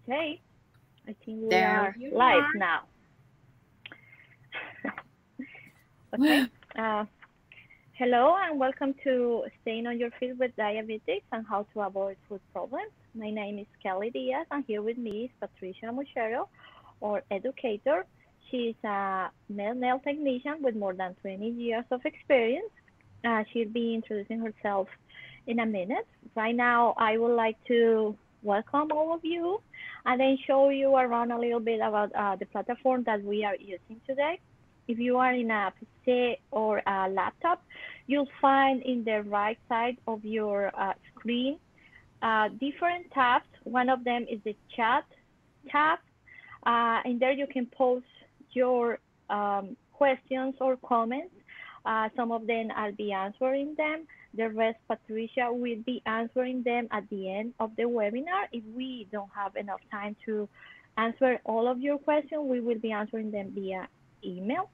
Okay, I think we There are you live are. now. Okay. Hello and welcome to Staying on Your Feet with Diabetes and How to Avoid Food Problems. My name is Kelly Diaz and here with me is Patricia Muchero, our educator. She's a male nail technician with more than 20 years of experience. She'll be introducing herself in a minute. Right now, I would like to welcome all of you and then show you around a little bit about the platform that we are using today. If you are in a PC or a laptop, you'll find in the right side of your screen different tabs. One of them is the chat tab. And there you can post your questions or comments. Some of them I'll be answering them. The rest, Patricia will be answering them at the end of the webinar. If we don't have enough time to answer all of your questions, we will be answering them via email.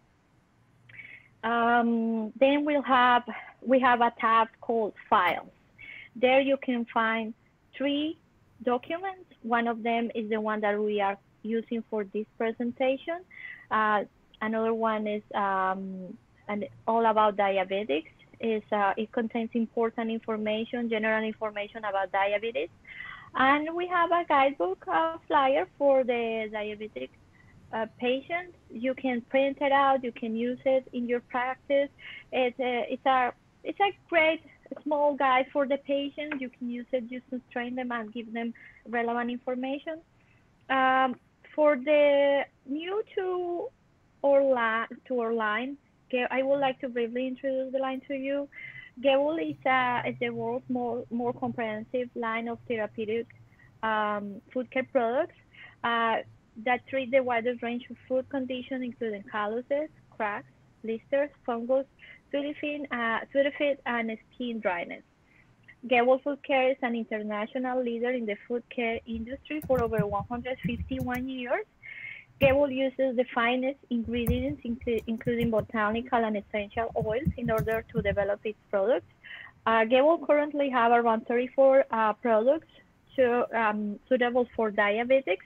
Then we have a tab called Files. There you can find 3 documents. One of them is the one that we are using for this presentation. Another one is all about diabetics. It contains important information, general information about diabetes. And we have a guidebook flyer for the diabetic patients. You can print it out. You can use it in your practice. It's a great small guide for the patient. You can use it just to train them and give them relevant information. For the new to our line, I would like to briefly introduce the line to you. Gebel is the world's more comprehensive line of therapeutic food care products that treat the widest range of food conditions, including calluses, cracks, blisters, fungus, sooty feet, and skin dryness. Gebel Food Care is an international leader in the food care industry for over 151 years. Gebel uses the finest ingredients, including botanical and essential oils, in order to develop its products. Gebel currently have around 34 products suitable for diabetics.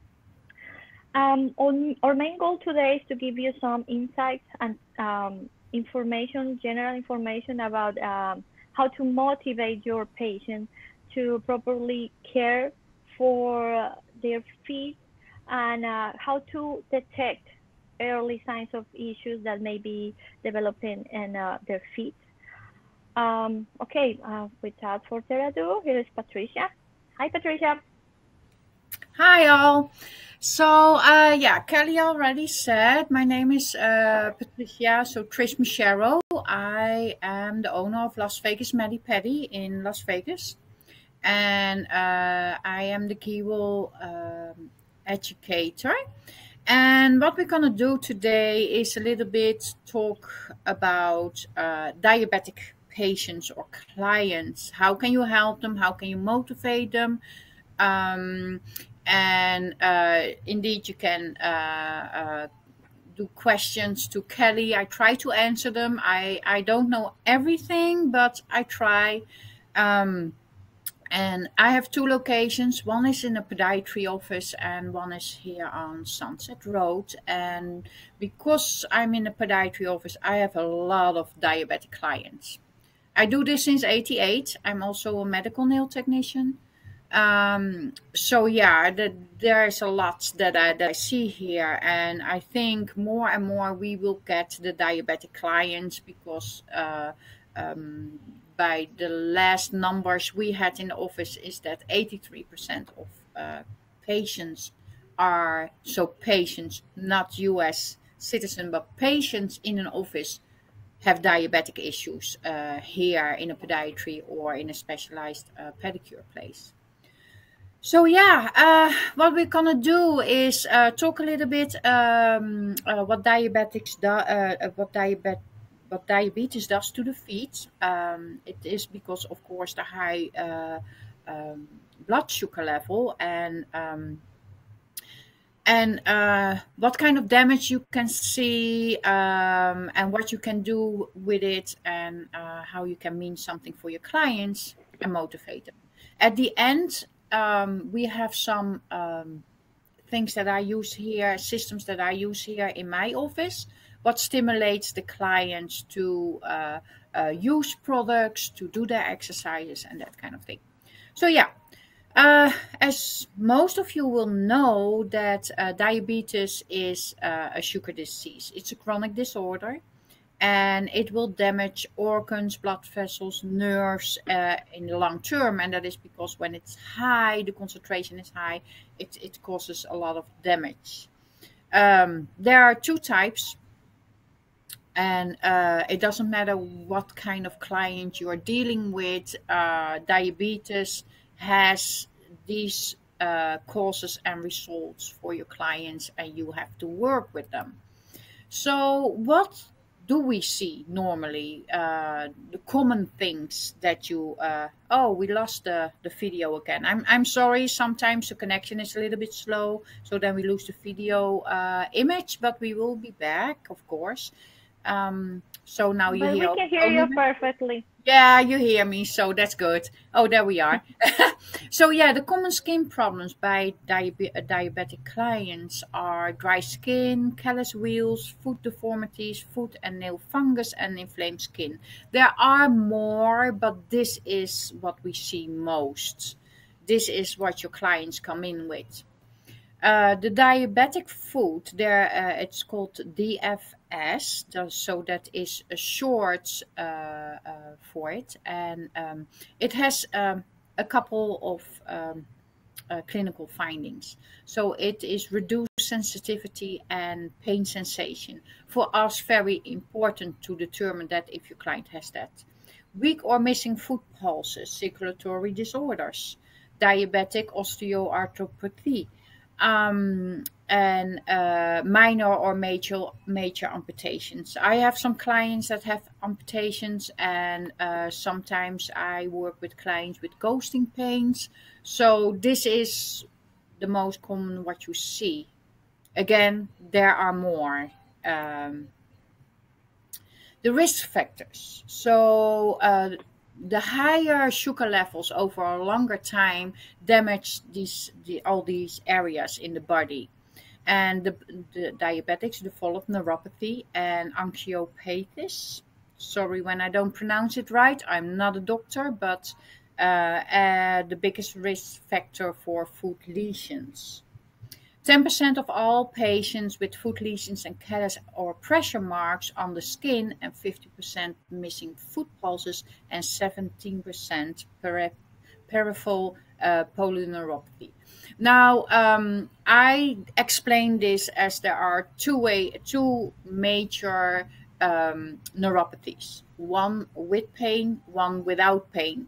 Our main goal today is to give you some insights and general information about how to motivate your patient to properly care for their feet and how to detect early signs of issues that may be developing in their feet. Okay, without further ado, here is Patricia. Hi, Patricia. Hi, all. So, Kelly already said, my name is Patricia, so Trish Muchero. I am the owner of Las Vegas Medi-Pedi in Las Vegas. And I am the Gebel educator. And what we're going to do today is a little bit talk about diabetic patients or clients. How can you help them? How can you motivate them? And indeed, you can do questions to Kelly. I try to answer them. I don't know everything, but I try. And I have 2 locations. One is in a podiatry office and one is here on Sunset Road. And because I'm in a podiatry office, I have a lot of diabetic clients. I do this since '88. I'm also a medical nail technician. So yeah, there's a lot that I see here, and I think more and more we will get the diabetic clients because by the last numbers we had in the office is that 83% of patients are, so patients, not US citizen, but patients in an office have diabetic issues here in a podiatry or in a specialized pedicure place. So yeah, what we're gonna do is talk a little bit what diabetes does to the feet. It is because, of course, the high blood sugar level and what kind of damage you can see and what you can do with it and how you can mean something for your clients and motivate them. At the end, we have some things that I use here, systems that I use here in my office, what stimulates the clients to use products, to do their exercises and that kind of thing. So yeah, as most of you will know that diabetes is a sugar disease. It's a chronic disorder and it will damage organs, blood vessels, nerves in the long term. And that is because when it's high, the concentration is high, it causes a lot of damage. There are two types, and it doesn't matter what kind of client you are dealing with. Diabetes has these causes and results for your clients, and you have to work with them. So, what do we see normally? The common things that you. Oh, we lost the video again. I'm sorry. Sometimes the connection is a little bit slow, so then we lose the video image, but we will be back, of course. So now you But we hear can hear only you me? perfectly. Yeah, you hear me, so that's good. Oh, there we are. So yeah, the common skin problems by diabetic clients are dry skin, callus wheals, foot deformities, foot and nail fungus, and inflamed skin. There are more, but this is what we see most. This is what your clients come in with. The diabetic foot, there it's called DFS, so that is a short for it, and it has a couple of clinical findings. So it is reduced sensitivity and pain sensation. For us, very important to determine that if your client has that. Weak or missing foot pulses, circulatory disorders, diabetic osteoarthropathy, and minor or major amputations. I have some clients that have amputations, and sometimes I work with clients with ghosting pains. So this is the most common what you see. Again, there are more. Um, the risk factors. So the higher sugar levels over a longer time damage all these areas in the body. And the diabetics develop neuropathy and angiopathy. Sorry when I don't pronounce it right. I'm not a doctor, but the biggest risk factor for foot lesions. 10% of all patients with foot lesions and callus or pressure marks on the skin, and 50% missing foot pulses, and 17% peripheral polyneuropathy. Now, I explain this as there are two major neuropathies, one with pain, one without pain.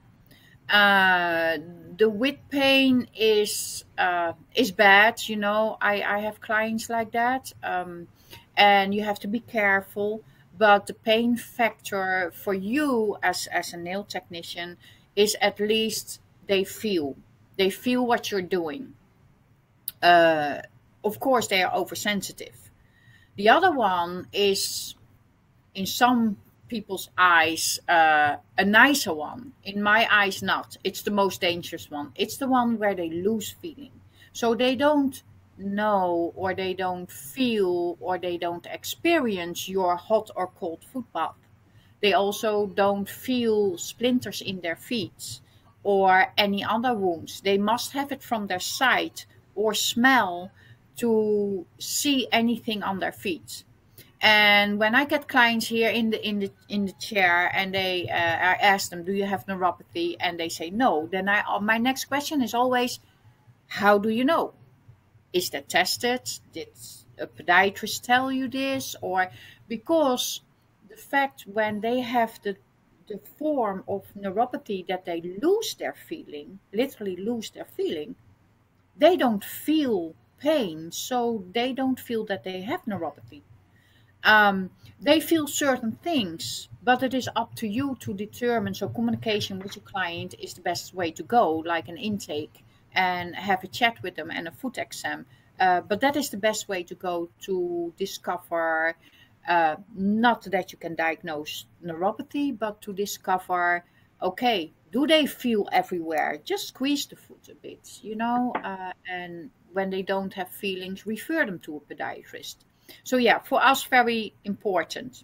The with pain is bad. You know, I have clients like that, and you have to be careful. But the pain factor for you as a nail technician is at least they feel what you're doing. Uh, of course, they are oversensitive. The other one is in some people's eyes a nicer one. In my eyes, not. It's the most dangerous one. It's the one where they lose feeling. So they don't know, or they don't feel, or they don't experience your hot or cold foot bath. They also don't feel splinters in their feet or any other wounds. They must have it from their sight or smell to see anything on their feet. And when I get clients here in the chair, and I ask them, "Do you have neuropathy?" and they say no, then my next question is always, "How do you know? Is that tested? Did a podiatrist tell you this?" Or because the fact when they have the form of neuropathy that they lose their feeling, literally lose their feeling, they don't feel pain, so they don't feel that they have neuropathy. They feel certain things, but it is up to you to determine. So communication with your client is the best way to go, like an intake, and have a chat with them and a foot exam. But that is the best way to go to discover, not that you can diagnose neuropathy, but to discover, okay, do they feel everywhere? Just squeeze the foot a bit, and when they don't have feelings, refer them to a podiatrist. So yeah, for us, very important.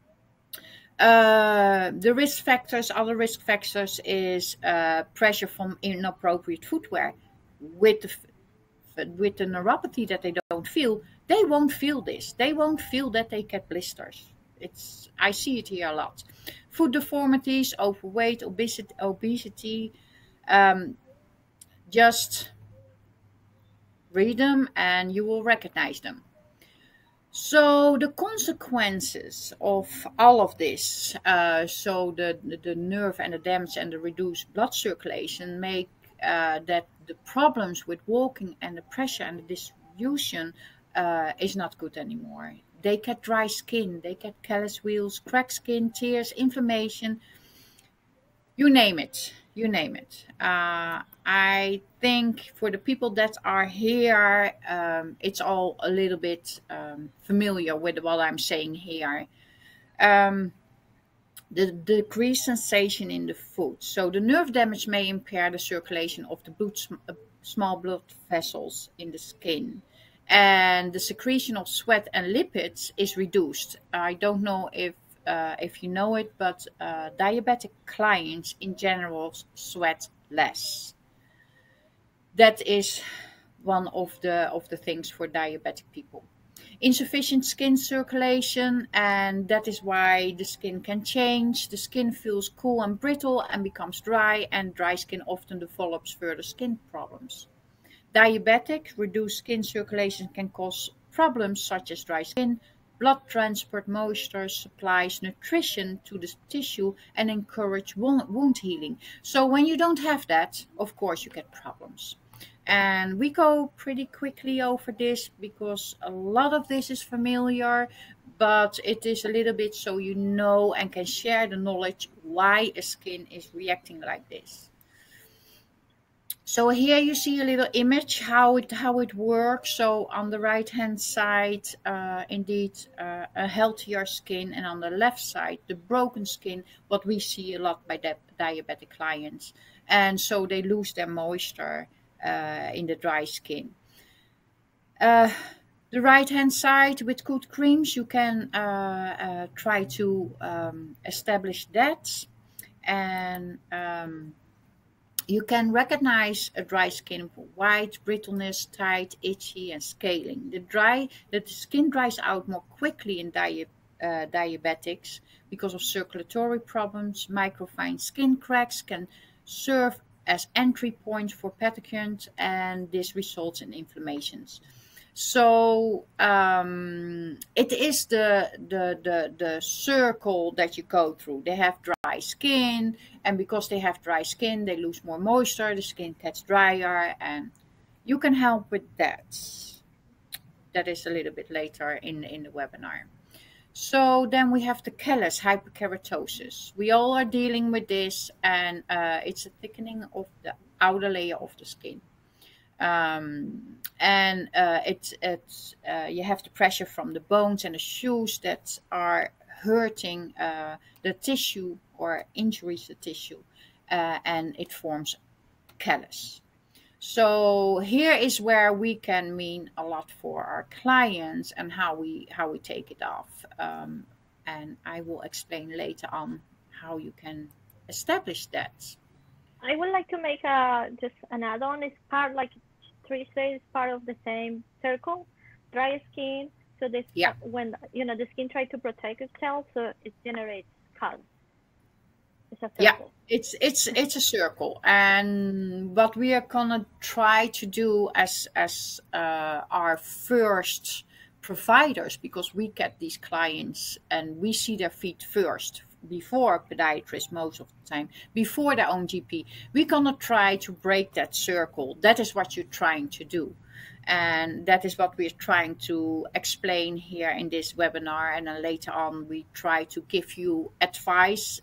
The risk factors, other risk factors is pressure from inappropriate footwear. With the neuropathy that they don't feel, they won't feel this. They won't feel that they get blisters. I see it here a lot. Foot deformities, overweight, obesity. Just read them and you will recognize them. So the consequences of all of this, so the nerve and the damage and the reduced blood circulation make that the problems with walking and the pressure and the distribution is not good anymore. They get dry skin, they get callus wheals, cracked skin, tears, inflammation, you name it. You name it. I think for the people that are here, it's all a little bit familiar with what I'm saying here. The decreased sensation in the foot. So the nerve damage may impair the circulation of the small blood vessels in the skin. And the secretion of sweat and lipids is reduced. I don't know if you know it, but diabetic clients in general sweat less. That is one of the things for diabetic people. Insufficient skin circulation, and that is why the skin can change. The skin feels cool and brittle and becomes dry, and dry skin often develops further skin problems. Diabetic, reduced skin circulation can cause problems such as dry skin. Blood transport moisture supplies nutrition to the tissue and encourage wound healing. So when you don't have that, of course, you get problems. And we go pretty quickly over this because a lot of this is familiar, but it is a little bit so you know and can share the knowledge why a skin is reacting like this. So here you see a little image how it works. So on the right hand side, indeed a healthier skin, and on the left side the broken skin, what we see a lot by diabetic clients, and so they lose their moisture in the dry skin. The right hand side, with good creams you can try to establish that, and you can recognize a dry skin for white, brittleness, tight, itchy, and scaling. The skin dries out more quickly in diabetics because of circulatory problems. Microfine skin cracks can serve as entry points for pathogens, and this results in inflammations. So it is the circle that you go through. They have dry skin, and because they have dry skin, they lose more moisture, the skin gets drier, and you can help with that. That is a little bit later in the webinar. So then we have the callus, hyperkeratosis. We all are dealing with this, and it's a thickening of the outer layer of the skin. You have the pressure from the bones and the shoes that are hurting the tissue or injuries the tissue, and it forms callus. So here is where we can mean a lot for our clients and how we take it off, and I will explain later on how you can establish that. I would like to make just an add-on. It's part, like Trish says, it's part of the same circle. Dry skin, so this when the skin tries to protect itself, so it generates callus. It's a circle. Yeah, it's a circle, and what we are gonna try to do as our first providers, because we get these clients and we see their feet first before a podiatrist most of the time, before their own GP. We're gonna try to break that circle. That is what you're trying to do, and that is what we're trying to explain here in this webinar, and then later on we try to give you advice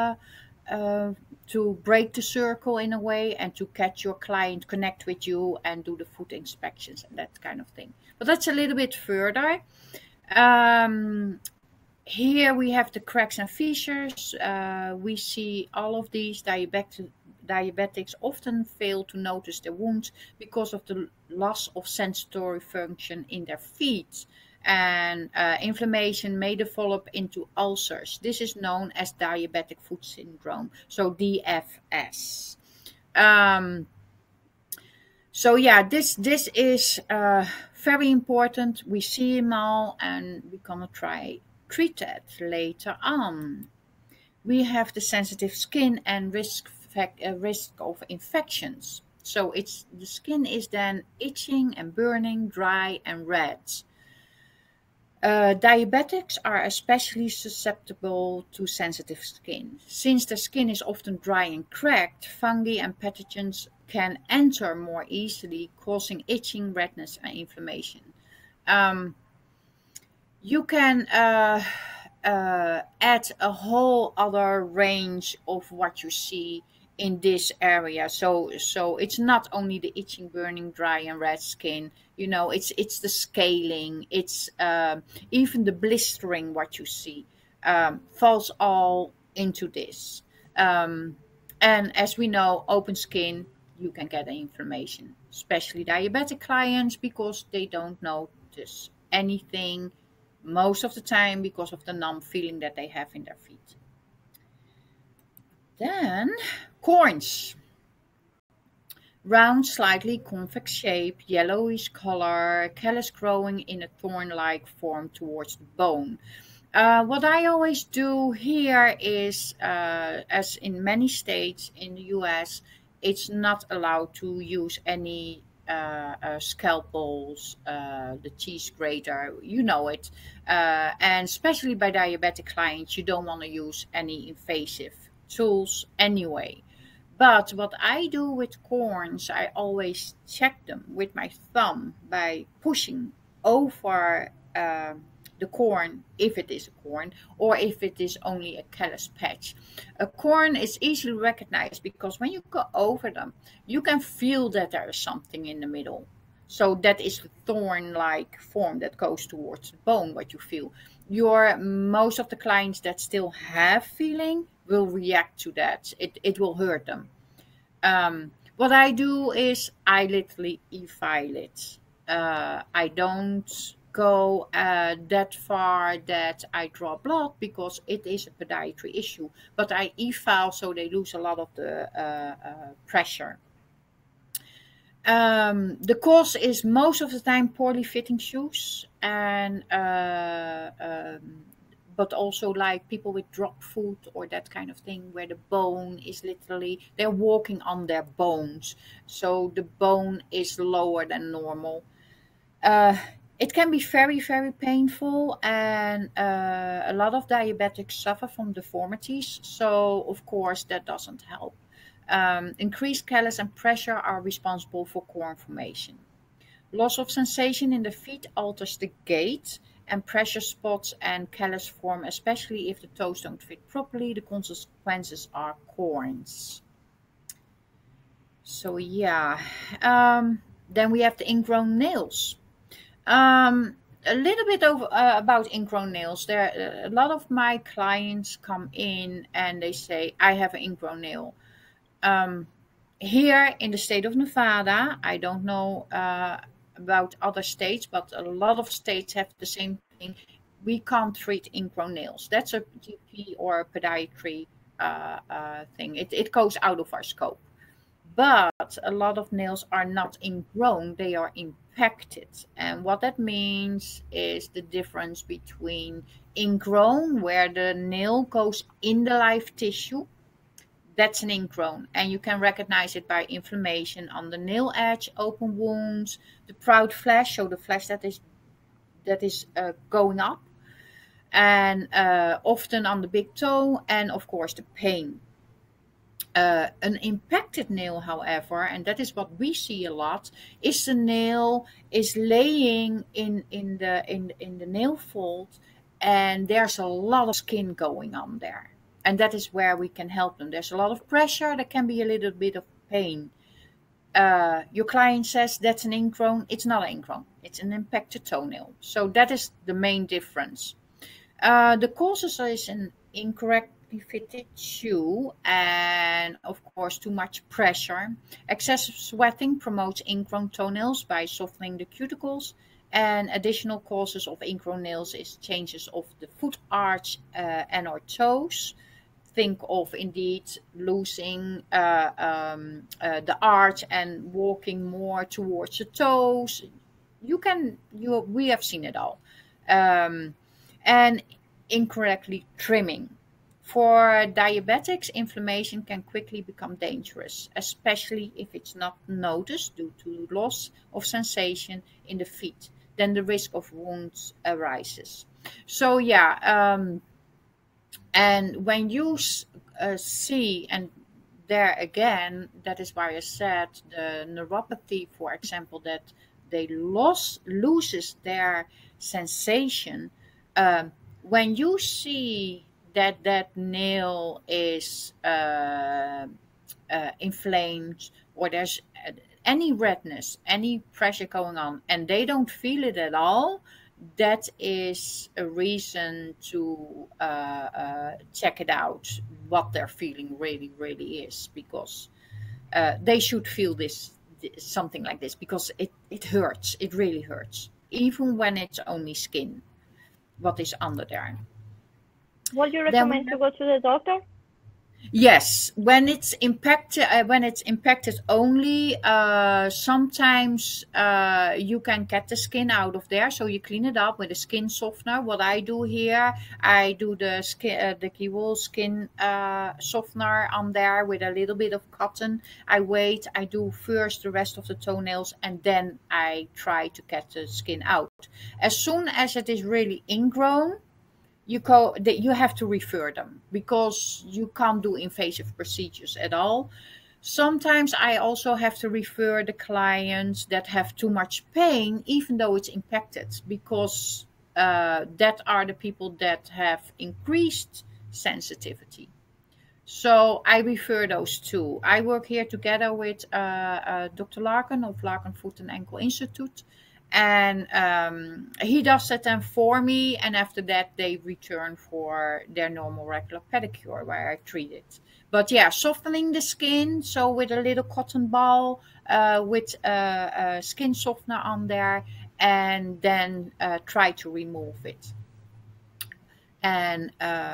to break the circle in a way, and to catch your client, connect with you, and do the foot inspections and that kind of thing. But that's a little bit further. Here we have the cracks and fissures. We see all of these. Diabetics often fail to notice the wounds because of the loss of sensory function in their feet. And inflammation may develop into ulcers. This is known as diabetic foot syndrome, so DFS. So yeah, this is very important. We see them all, and we're gonna treat that later on. We have the sensitive skin and risk of infections. So the skin is then itching and burning, dry and red. Diabetics are especially susceptible to sensitive skin. Since the skin is often dry and cracked, fungi and pathogens can enter more easily, causing itching, redness, and inflammation. You can add a whole other range of what you see in this area. So it's not only the itching, burning, dry, and red skin. You know, it's the scaling. It's even the blistering. What you see falls all into this. And as we know, open skin, you can get inflammation, especially diabetic clients, because they don't notice anything most of the time because of the numb feeling that they have in their feet. Then corns. Round, slightly convex shape, yellowish color, callus growing in a thorn-like form towards the bone. What I always do here is, as in many states in the US, it's not allowed to use any scalpels, the cheese grater, you know it. And especially by diabetic clients, you don't want to use any invasive tools anyway. But what I do with corns, I always check them with my thumb by pushing over the corn, if it is a corn, or if it is only a callus patch. A corn is easily recognized because when you go over them, you can feel that there is something in the middle. So that is the thorn-like form that goes towards the bone, what you feel. Most of the clients that still have feeling will react to that. It will hurt them. What I do is I literally e-file it. I don't go that far that I draw blood because it is a podiatry issue. But I e-file so they lose a lot of the pressure. The cause is most of the time poorly fitting shoes, and but also like people with drop foot or that kind of thing, where the bone is literally, they're walking on their bones, so the bone is lower than normal. It can be very, very painful, and a lot of diabetics suffer from deformities, so of course that doesn't help. Increased callus and pressure are responsible for corn formation. Loss of sensation in the feet alters the gait, and pressure spots and callus form, especially if the toes don't fit properly. The consequences are corns. So yeah, then we have the ingrown nails. A little bit about ingrown nails. A lot of my clients come in and they say, I have an ingrown nail. Here in the state of Nevada, I don't know about other states, but a lot of states have the same thing. We can't treat ingrown nails. That's a GP or a podiatry thing. It goes out of our scope. But a lot of nails are not ingrown, they are impacted. And what that means is the difference between ingrown, where the nail goes in the live tissue. That's an ingrown, and you can recognize it by inflammation on the nail edge, open wounds, the proud flesh, so the flesh that is going up, and often on the big toe, and of course the pain. An impacted nail, however, and that is what we see a lot, is the nail is laying in the nail fold, and there's a lot of skin going on there. And that is where we can help them. There's a lot of pressure. There can be a little bit of pain. Your client says that's an ingrown. It's not an ingrown. It's an impacted toenail. So that is the main difference. The causes is an incorrectly fitted shoe and, of course, too much pressure. Excessive sweating promotes ingrown toenails by softening the cuticles. And additional causes of ingrown nails is changes of the foot arch and/or toes. Think of indeed losing the arch and walking more towards the toes. We have seen it all. Um, and incorrectly trimming. For diabetics, inflammation can quickly become dangerous, especially if it's not noticed due to loss of sensation in the feet. Then the risk of wounds arises. So yeah, and when you see, and there again, that is why I said the neuropathy, for example, that they loses their sensation. When you see that that nail is inflamed, or there's any redness, any pressure going on, and they don't feel it at all, that is a reason to check it out, what their feeling really is, because they should feel something like this, because it hurts. It really hurts, even when it's only skin, what is under there. Would you Then we recommend to go to the doctor? Yes, when it's impacted only, sometimes you can get the skin out of there, so you clean it up with a skin softener. What I do here, I do the Keywool skin softener on there with a little bit of cotton. I wait, I do first the rest of the toenails, and then I try to get the skin out. As soon as it is really ingrown, you have to refer them, because you can't do invasive procedures at all. Sometimes I also have to refer the clients that have too much pain, even though it's impacted, because that are the people that have increased sensitivity. So I refer those two. I work here together with Dr. Larkin of Larkin Foot and Ankle Institute, and he does that then for me. And after that, they return for their normal regular pedicure where I treat it. But yeah, softening the skin, so with a little cotton ball, with a skin softener on there, and then try to remove it. And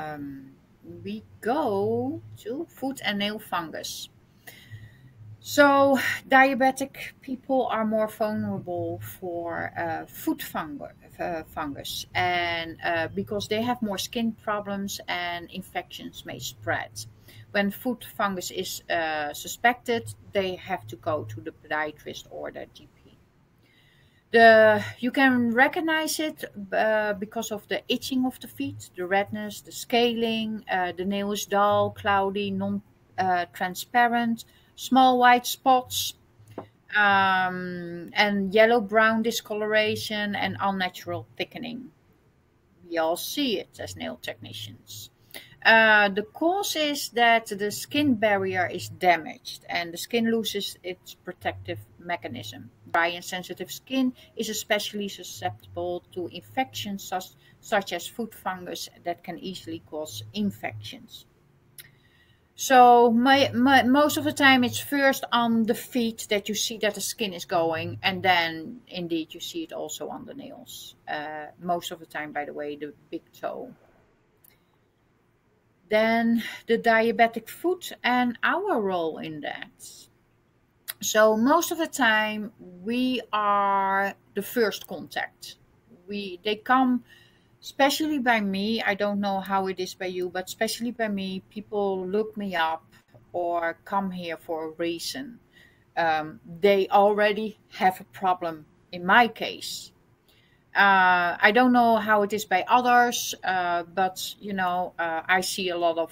we go to foot and nail fungus. So diabetic people are more vulnerable for foot fungus, and because they have more skin problems and infections may spread. When foot fungus is suspected, they have to go to the podiatrist or the GP. You can recognize it because of the itching of the feet, the redness, the scaling. The nail is dull, cloudy, non-transparent, small white spots, and yellow-brown discoloration and unnatural thickening. We all see it as nail technicians. The cause is that the skin barrier is damaged and the skin loses its protective mechanism. Dry and sensitive skin is especially susceptible to infections such as foot fungus that can easily cause infections. So most of the time it's first on the feet that you see that the skin is going, and then indeed you see it also on the nails. Most of the time, by the way, the big toe. Then the diabetic foot and our role in that. So most of the time we are the first contact. They come, especially by me. I don't know how it is by you, but especially by me, people look me up or come here for a reason. They already have a problem in my case. I don't know how it is by others, but I see a lot of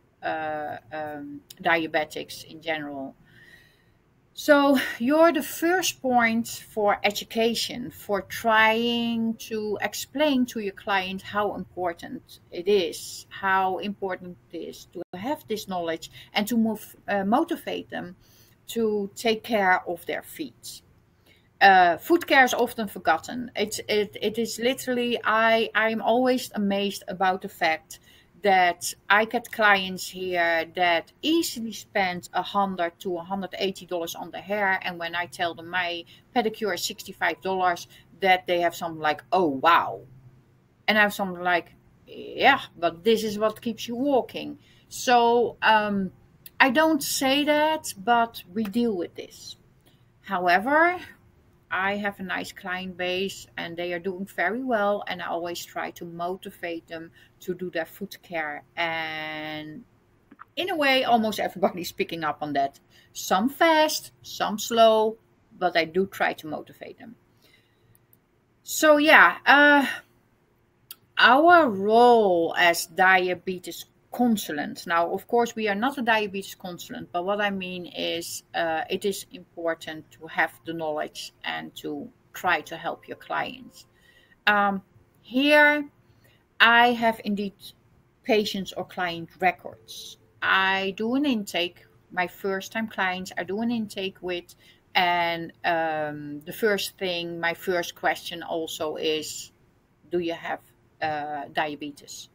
diabetics in general. So you're the first point for education, for trying to explain to your client how important it is, to have this knowledge and to motivate them to take care of their feet. foot care is often forgotten. It is literally, I'm always amazed about the fact that I get clients here that easily spend $100 to $180 on the hair, and when I tell them my pedicure is $65, that they have something like, oh wow, and I have something like, yeah, but this is what keeps you walking. So I don't say that, but we deal with this. However, I have a nice client base and they are doing very well, and I always try to motivate them to do their foot care. And in a way, almost everybody's picking up on that. Some fast, some slow, but I do try to motivate them. So yeah, our role as diabetes consultant. Now, of course, we are not a diabetes consultant, but what I mean is it is important to have the knowledge and to try to help your clients. Here, I have indeed patients or client records. I do an intake. My first time clients, I do an intake with, and the first thing, my first question also is, do you have diabetes?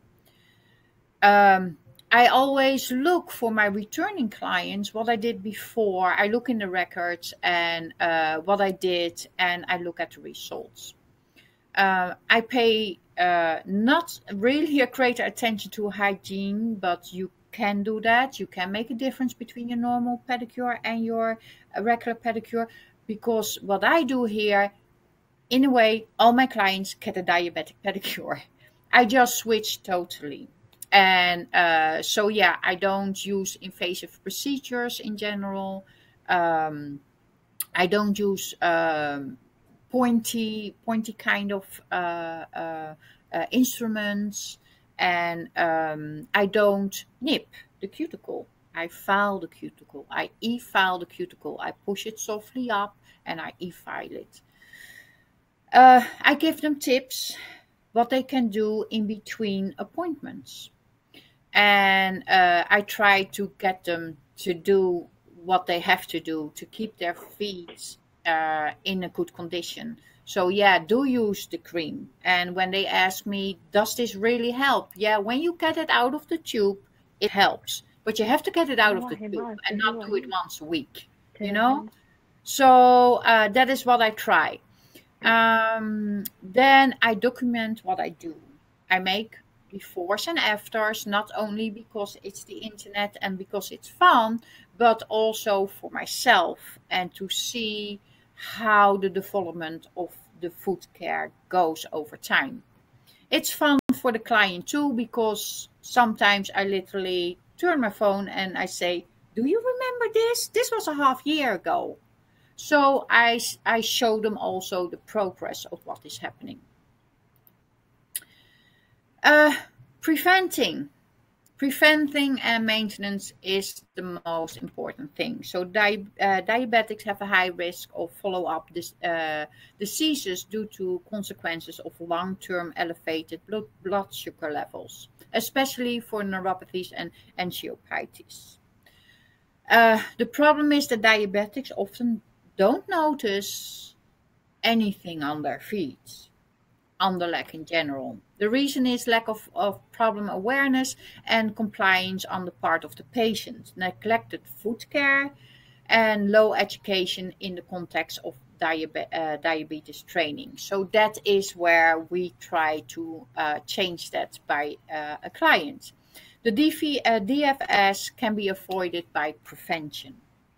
I always look for my returning clients, what I did before. I look in the records and what I did, and I look at the results. I pay not really a greater attention to hygiene, but you can do that. You can make a difference between your normal pedicure and your regular pedicure, because what I do here, in a way, all my clients get a diabetic pedicure. I just switch totally. And so, yeah, I don't use invasive procedures in general. I don't use pointy kind of instruments. And I don't nip the cuticle. I file the cuticle. I e-file the cuticle. I push it softly up and I e-file it. I give them tips what they can do in between appointments. And I try to get them to do what they have to do to keep their feet in a good condition. So yeah, do use the cream. And when they ask me, does this really help? Yeah, when you get it out of the tube, it helps. But you have to get it out of the tube and not do it once a week, you know? So that is what I try. Then I document what I do. I make befores and afters, not only because it's the internet and because it's fun, but also for myself and to see how the development of the foot care goes over time. It's fun for the client too, because sometimes I literally turn my phone and I say, do you remember this? This was a half year ago. So I show them also the progress of what is happening. Preventing and maintenance is the most important thing. So diabetics have a high risk of follow-up diseases due to consequences of long-term elevated blood sugar levels, especially for neuropathies and angiopathies. The problem is that diabetics often don't notice anything on their feet, on the leg in general. The reason is lack of problem awareness and compliance on the part of the patient, neglected foot care, and low education in the context of diabetes training. So that is where we try to change that by a client. The DFS can be avoided by prevention.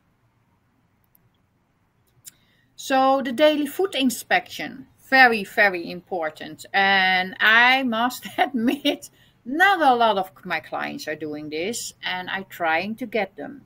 So the daily foot inspection, very, very important. And I must admit, not a lot of my clients are doing this, and I'm trying to get them.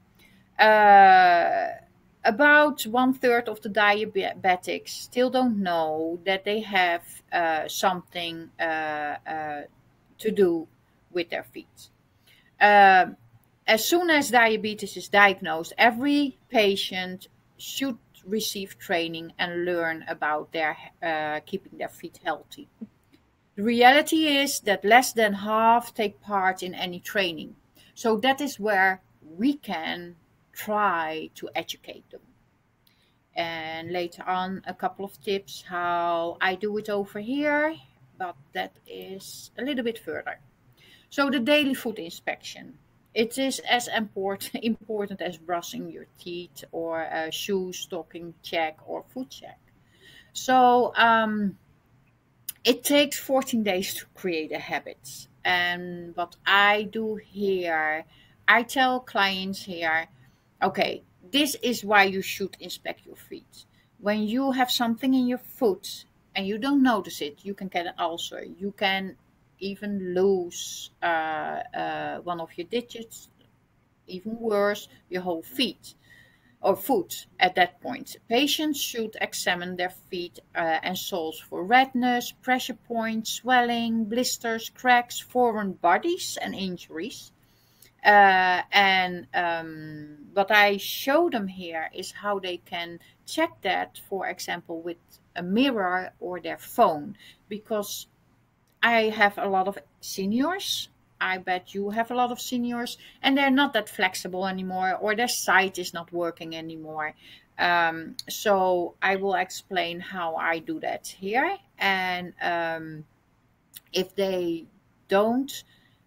About 1/3 of the diabetics still don't know that they have something to do with their feet. As soon as diabetes is diagnosed, every patient should receive training and learn about their keeping their feet healthy. The reality is that less than half take part in any training. So that is where we can try to educate them. And later on, a couple of tips how I do it over here, but that is a little bit further. So the daily foot inspection. It is as important as brushing your teeth or a shoe stocking check or foot check. So it takes 14 days to create a habit. And what I do here, I tell clients here, okay, this is why you should inspect your feet. When you have something in your foot and you don't notice it, you can get an ulcer. You can even lose one of your digits, even worse, your whole feet or foot at that point. Patients should examine their feet and soles for redness, pressure points, swelling, blisters, cracks, foreign bodies, and injuries. And what I show them here is how they can check that, for example, with a mirror or their phone, because I have a lot of seniors. I bet you have a lot of seniors, and they're not that flexible anymore, or their sight is not working anymore. So I will explain how I do that here. And if they don't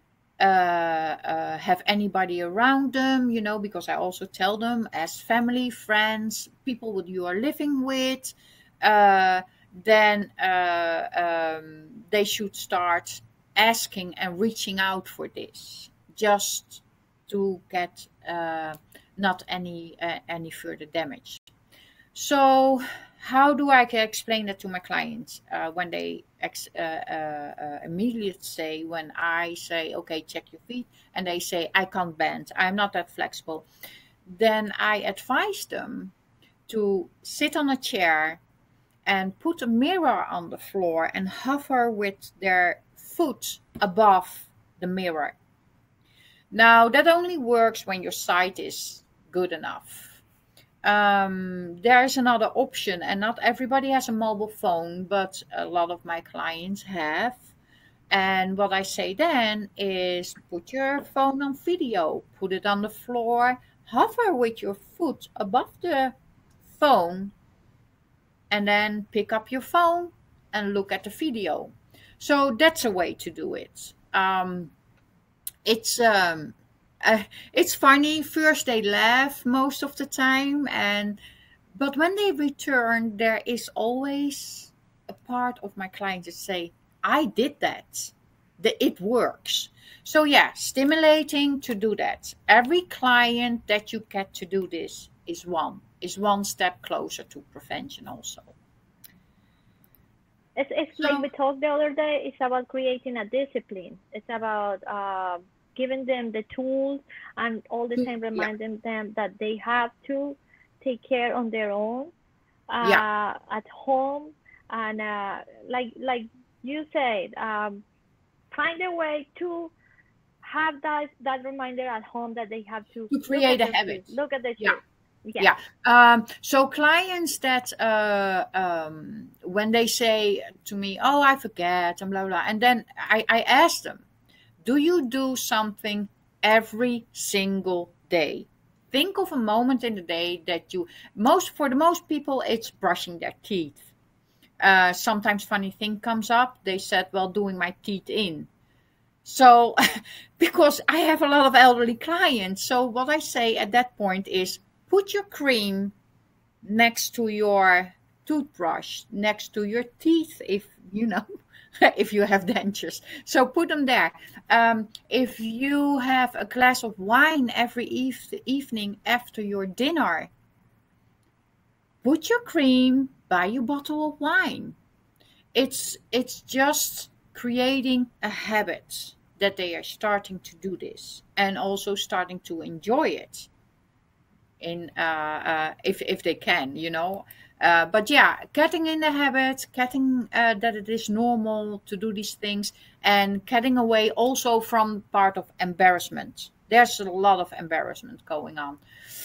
have anybody around them, because I also tell them as family, friends, people that you are living with, then they should start asking and reaching out for this, just to get not any further damage. So how do I explain that to my clients when they immediately say, when I say, okay, check your feet, and they say, I can't bend, I'm not that flexible, then I advise them to sit on a chair and put a mirror on the floor and hover with their foot above the mirror. Now, that only works when your sight is good enough. There's another option, and not everybody has a mobile phone, but a lot of my clients have. And what I say then is put your phone on video, put it on the floor, hover with your foot above the phone, and then pick up your phone and look at the video. So that's a way to do it. It's funny. First they laugh most of the time, but when they return, there is always a part of my clients that say, I did that. It works. So yeah, stimulating to do that. Every client that you get to do this is one step closer to prevention also. It's like we talked the other day. It's about creating a discipline. It's about giving them the tools and all the time reminding them that they have to take care on their own at home. And like you said, find a way to have that reminder at home that they have to create a habit. Look at the shoe. So clients that when they say to me, oh, I forget, and blah blah, and then I ask them, do you do something every single day? Think of a moment in the day that for the most people, it's brushing their teeth. Sometimes funny thing comes up. They said, well, doing my teeth in. So because I have a lot of elderly clients, so what I say at that point is, put your cream next to your toothbrush, next to your teeth, if if you have dentures. So put them there. If you have a glass of wine every evening after your dinner, put your cream by your bottle of wine. It's just creating a habit that they are starting to do this and also starting to enjoy it. If they can, but yeah, getting in the habit, getting that it is normal to do these things, and getting away also from part of embarrassment. There's a lot of embarrassment going on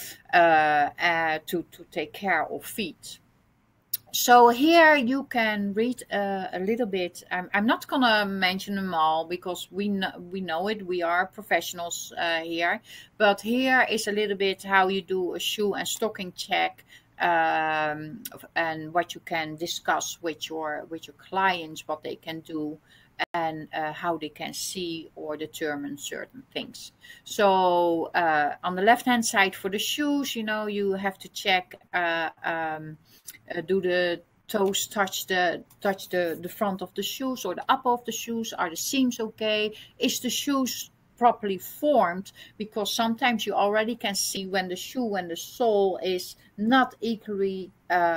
to take care of feet. So here you can read a little bit. I'm not gonna mention them all because we know it. We are professionals here. But here is a little bit how you do a shoe and stocking check and what you can discuss with your clients, what they can do, and how they can see or determine certain things. So on the left hand side for the shoes, you have to check, do the toes touch the front of the shoes or the upper of the shoes? Are the seams okay? Is the shoes properly formed? Because sometimes you already can see when the shoe and the sole is not equally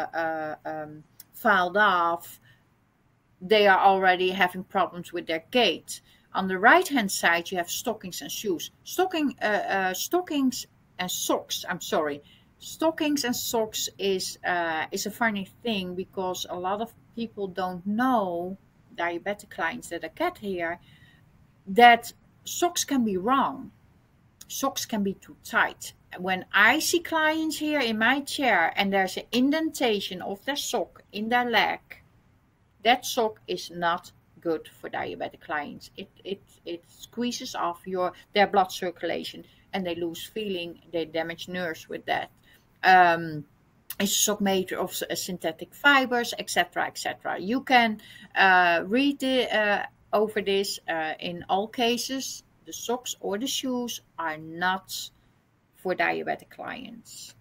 filed off, they are already having problems with their gait. On the right hand side you have stockings and shoes. Stockings and socks, I'm sorry. Stockings and socks is a funny thing, because a lot of people don't know, diabetic clients that I get here, that socks can be wrong. Socks can be too tight. When I see clients here in my chair and there's an indentation of their sock in their leg, that sock is not good for diabetic clients. It squeezes off their blood circulation, and they lose feeling. They damage nerves with that. It's a sock made of synthetic fibers, etc., etc. You can read over this. In all cases, the socks or the shoes are not for diabetic clients.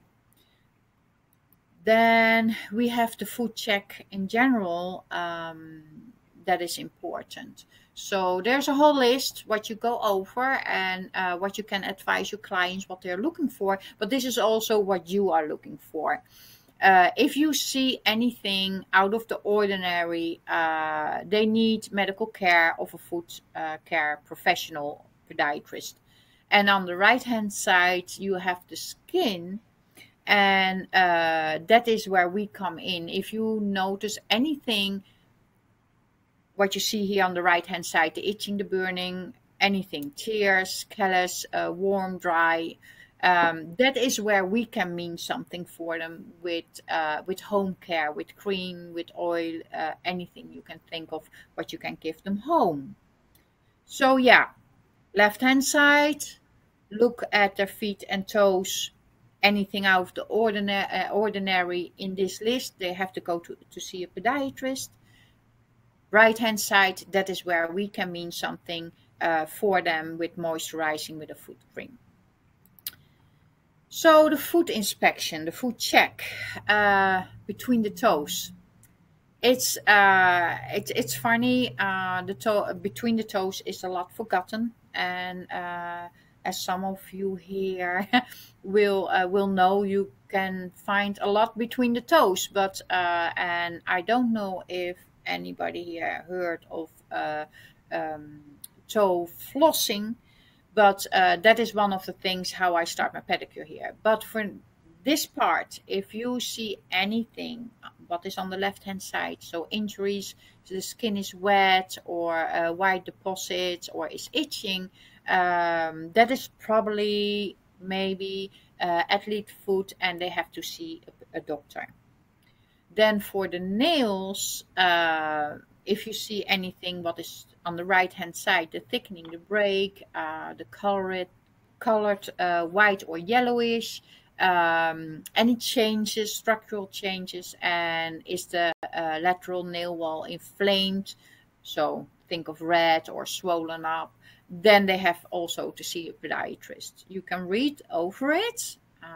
Then we have the food check in general. That is important. So there's a whole list what you go over, and what you can advise your clients what they're looking for. But this is also what you are looking for. If you see anything out of the ordinary, they need medical care of a food care professional, podiatrist. And on the right hand side you have the skin, and that is where we come in. If you notice anything, what you see here on the right hand side, the itching, the burning, anything, tears, callus, warm, dry, that is where we can mean something for them with home care, with cream, with oil, anything you can think of what you can give them home. So yeah, left hand side, look at their feet and toes. Anything out of the ordinary in this list, they have to go to see a podiatrist. Right hand side, that is where we can mean something for them with moisturizing with a foot cream. So the foot inspection, the foot check between the toes. It's funny. Between the toes is a lot forgotten, and as some of you here will know, you can find a lot between the toes. But and I don't know if anybody here heard of toe flossing, but that is one of the things how I start my pedicure here. But for this part, if you see anything what is on the left hand side, so injuries, so the skin is wet or white deposits or is itching, that is probably maybe athlete foot, and they have to see a doctor. Then for the nails, if you see anything what is on the right hand side, the thickening, the break, the colored white or yellowish, any changes, structural changes, and is the lateral nail wall inflamed, so think of red or swollen up, then they have also to see a podiatrist. You can read over it.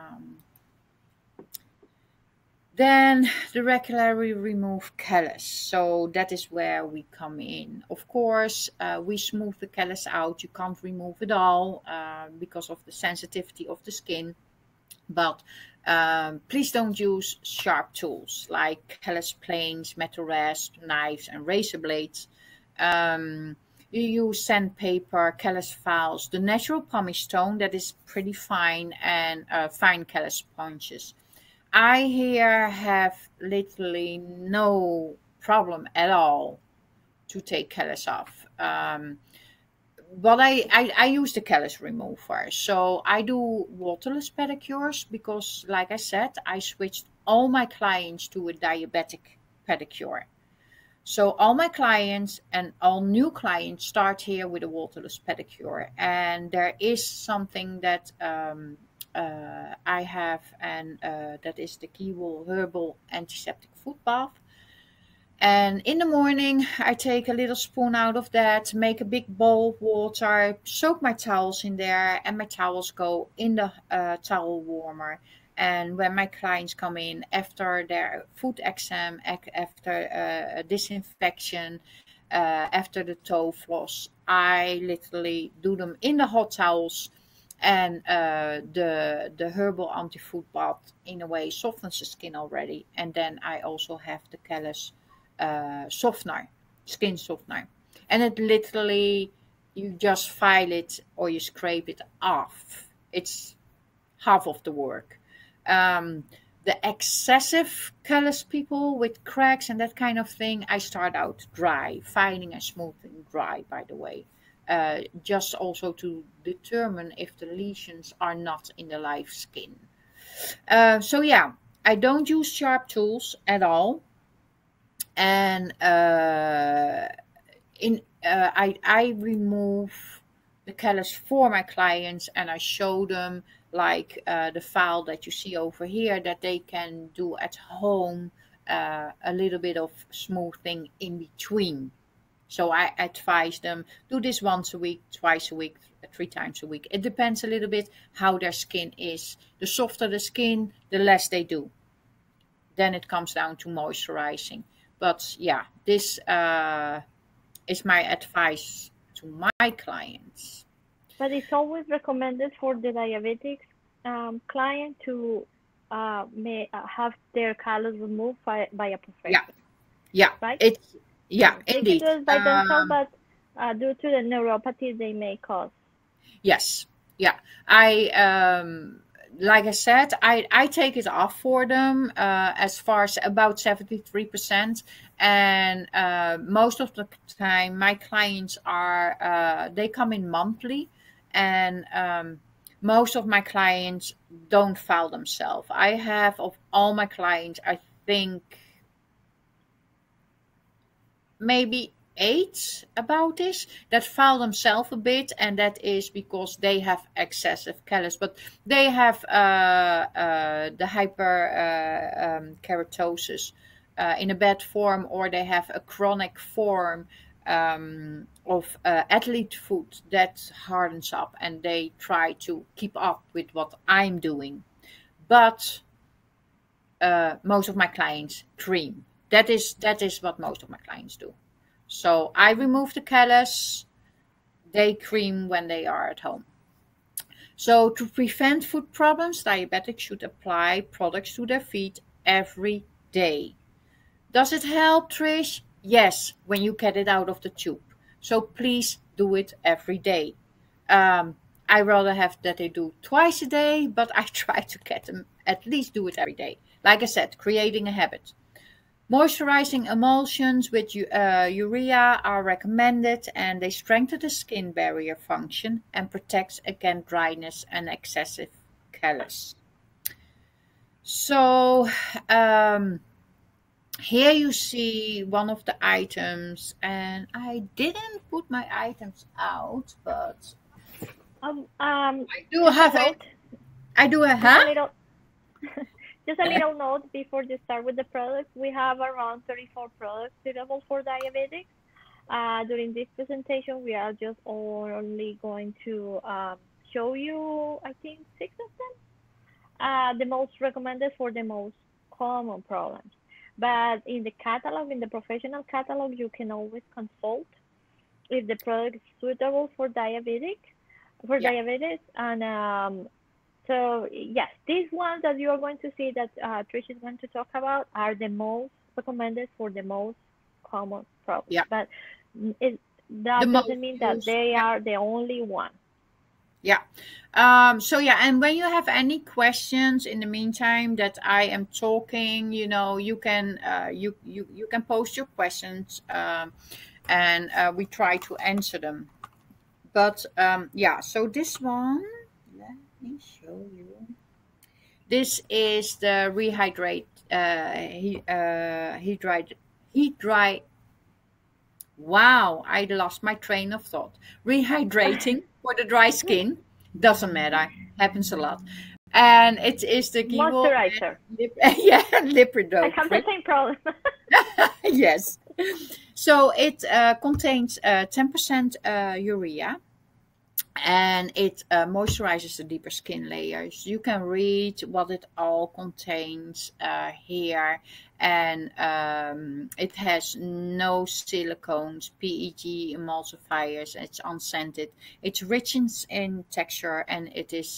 Then the regularly remove callus. So that is where we come in. Of course, we smooth the callus out. You can't remove it all because of the sensitivity of the skin. But please don't use sharp tools like callus planes, metal rasp, knives, and razor blades. You use sandpaper, callus files, the natural pumice stone that is pretty fine, and fine callus sponges. I here have literally no problem at all to take callus off. But I use the callus remover. So I do waterless pedicures because, like I said, I switched all my clients to a diabetic pedicure. So all my clients and all new clients start here with a waterless pedicure. And there is something that I have that is the Keywall Herbal Antiseptic Foot Bath. And in the morning, I take a little spoon out of that, make a big bowl of water, soak my towels in there, and my towels go in the towel warmer. And when my clients come in after their foot exam, after disinfection, after the toe floss, I literally do them in the hot towels. And the herbal anti-foot bath in a way softens the skin already. And then I also have the callus softener, skin softener, and it literally, you just file it or you scrape it off. It's half of the work. The excessive callus people with cracks and that kind of thing, I start out dry, filing and smoothing dry, by the way, just also to determine if the lesions are not in the live skin. So yeah, I don't use sharp tools at all. And I remove the callus for my clients, and I show them like the file that you see over here that they can do at home, a little bit of smoothing in between. So I advise them, do this once a week, twice a week, 3 times a week. It depends a little bit how their skin is. The softer the skin, the less they do. Then it comes down to moisturizing. But yeah, this is my advice to my clients. But it's always recommended for the diabetic client to have their callus removed by a professional. Yeah, right? Indeed. They can do it by themselves, but due to the neuropathy they may cause. Yes, yeah. Like I said, I take it off for them as far as about 73%. And most of the time, my clients are, they come in monthly. And most of my clients don't file themselves. I have, of all my clients, I think maybe 8 about this that file themselves a bit, and that is because they have excessive callus, but they have the hyperkeratosis in a bad form, or they have a chronic form of athlete foot that hardens up, and they try to keep up with what I'm doing. But most of my clients cream. That is what most of my clients do. So I remove the callus, they cream when they are at home. So to prevent foot problems, diabetics should apply products to their feet every day. Does it help, Trish? Yes, when you get it out of the tube. So please do it every day. I rather have that they do twice a day, but I try to get them at least do it every day. Like I said, creating a habit. Moisturizing emulsions with urea are recommended, and they strengthen the skin barrier function and protect against dryness and excessive callus. So here you see one of the items, and I didn't put my items out, but I do have it. I do have. Just a little note before you start with the products. We have around 34 products suitable for diabetics. During this presentation, we are just only going to show you, I think, 6 of them. The most recommended for the most common problems. But in the catalog, in the professional catalog, you can always consult if the product is suitable for diabetes. And so yes, these ones that you are going to see that Trish is going to talk about are the most recommended for the most common problems. Yeah. But that doesn't mean that they are the only one. Yeah. So yeah, and when you have any questions in the meantime that I am talking, you can you can post your questions, and we try to answer them. But yeah, so this one, let me show you. This is the Rehydrate Heat Dry. Wow, I lost my train of thought. Rehydrating for the dry skin. Doesn't matter. Happens a lot. And it is the Giewel Moisturizer. Lipido. I have the same problem. Yes. So it contains 10% urea, and it moisturizes the deeper skin layers. You can read what it all contains here, and it has no silicones, PEG emulsifiers. It's unscented. It's rich in texture, and it is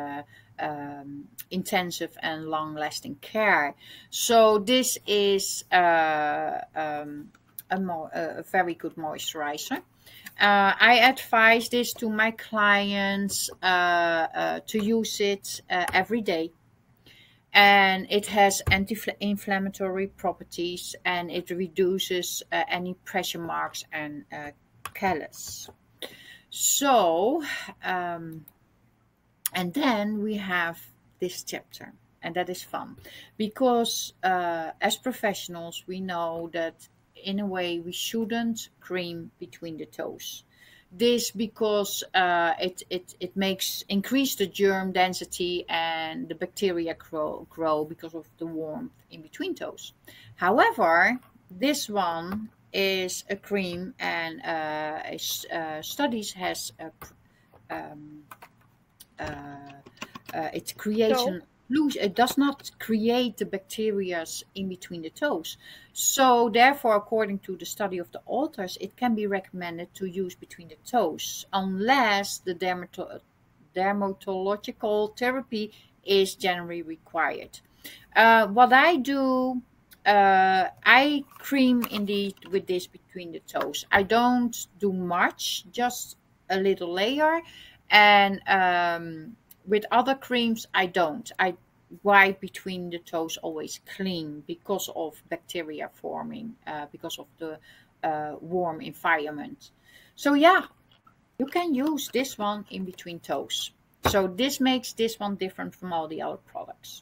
intensive and long-lasting care. So this is a very good moisturizer. I advise this to my clients to use it every day. And it has anti-inflammatory properties, and it reduces any pressure marks and callus. So, and then we have this chapter, and that is fun because as professionals, we know that in a way we shouldn't cream between the toes. This because it makes increase the germ density and the bacteria grow because of the warmth in between toes. However, this one is a cream, and studies has it creates So, an it does not create the bacteria in between the toes. So therefore, according to the study of the authors, it can be recommended to use between the toes unless the dermatological therapy is generally required. What I do, I cream indeed with this between the toes. I don't do much, just a little layer, and with other creams, I don't. I wipe between the toes always clean because of bacteria forming, because of the warm environment. So yeah, you can use this one in between toes. So this makes this one different from all the other products.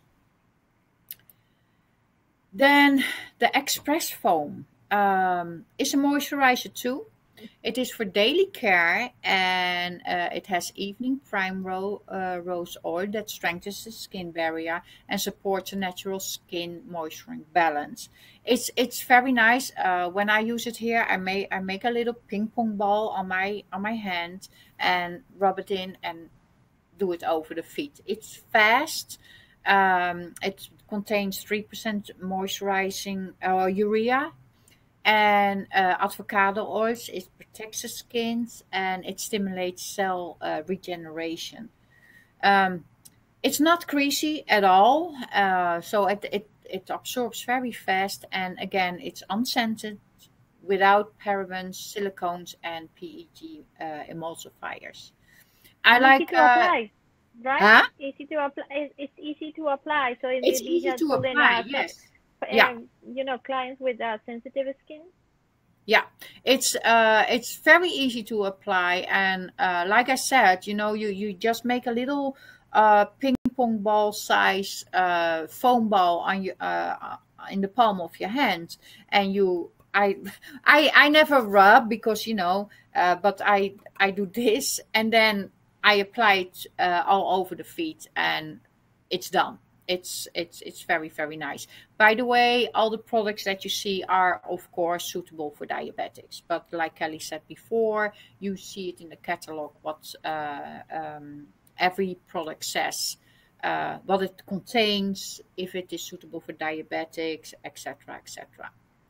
Then the Express Foam is a moisturizer too. It is for daily care, and it has evening rose oil that strengthens the skin barrier and supports a natural skin moisturizing balance. It's very nice. When I use it here, I make a little ping pong ball on my hand and rub it in and do it over the feet. It's fast. It contains 3% moisturizing urea and avocado oils. It protects the skin and it stimulates cell regeneration. Um, it's not greasy at all, so it absorbs very fast, and again, it's unscented, without parabens, silicones, and PEG emulsifiers. I and easy like, to apply, right? huh? Easy to apply. It's easy to apply, so it It's will be easy to helpful in apply, yes. Yeah. clients with sensitive skin. Yeah, it's very easy to apply, and like I said, you just make a little ping pong ball size foam ball on your in the palm of your hand, and I never rub because but I do this, and then I apply it all over the feet, and it's done. It's very, very nice. By the way, all the products that you see are of course suitable for diabetics, but like Kelly said before, you see it in the catalog what every product says, what it contains, if it is suitable for diabetics, etc., etc.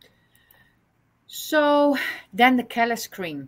So then the callus cream.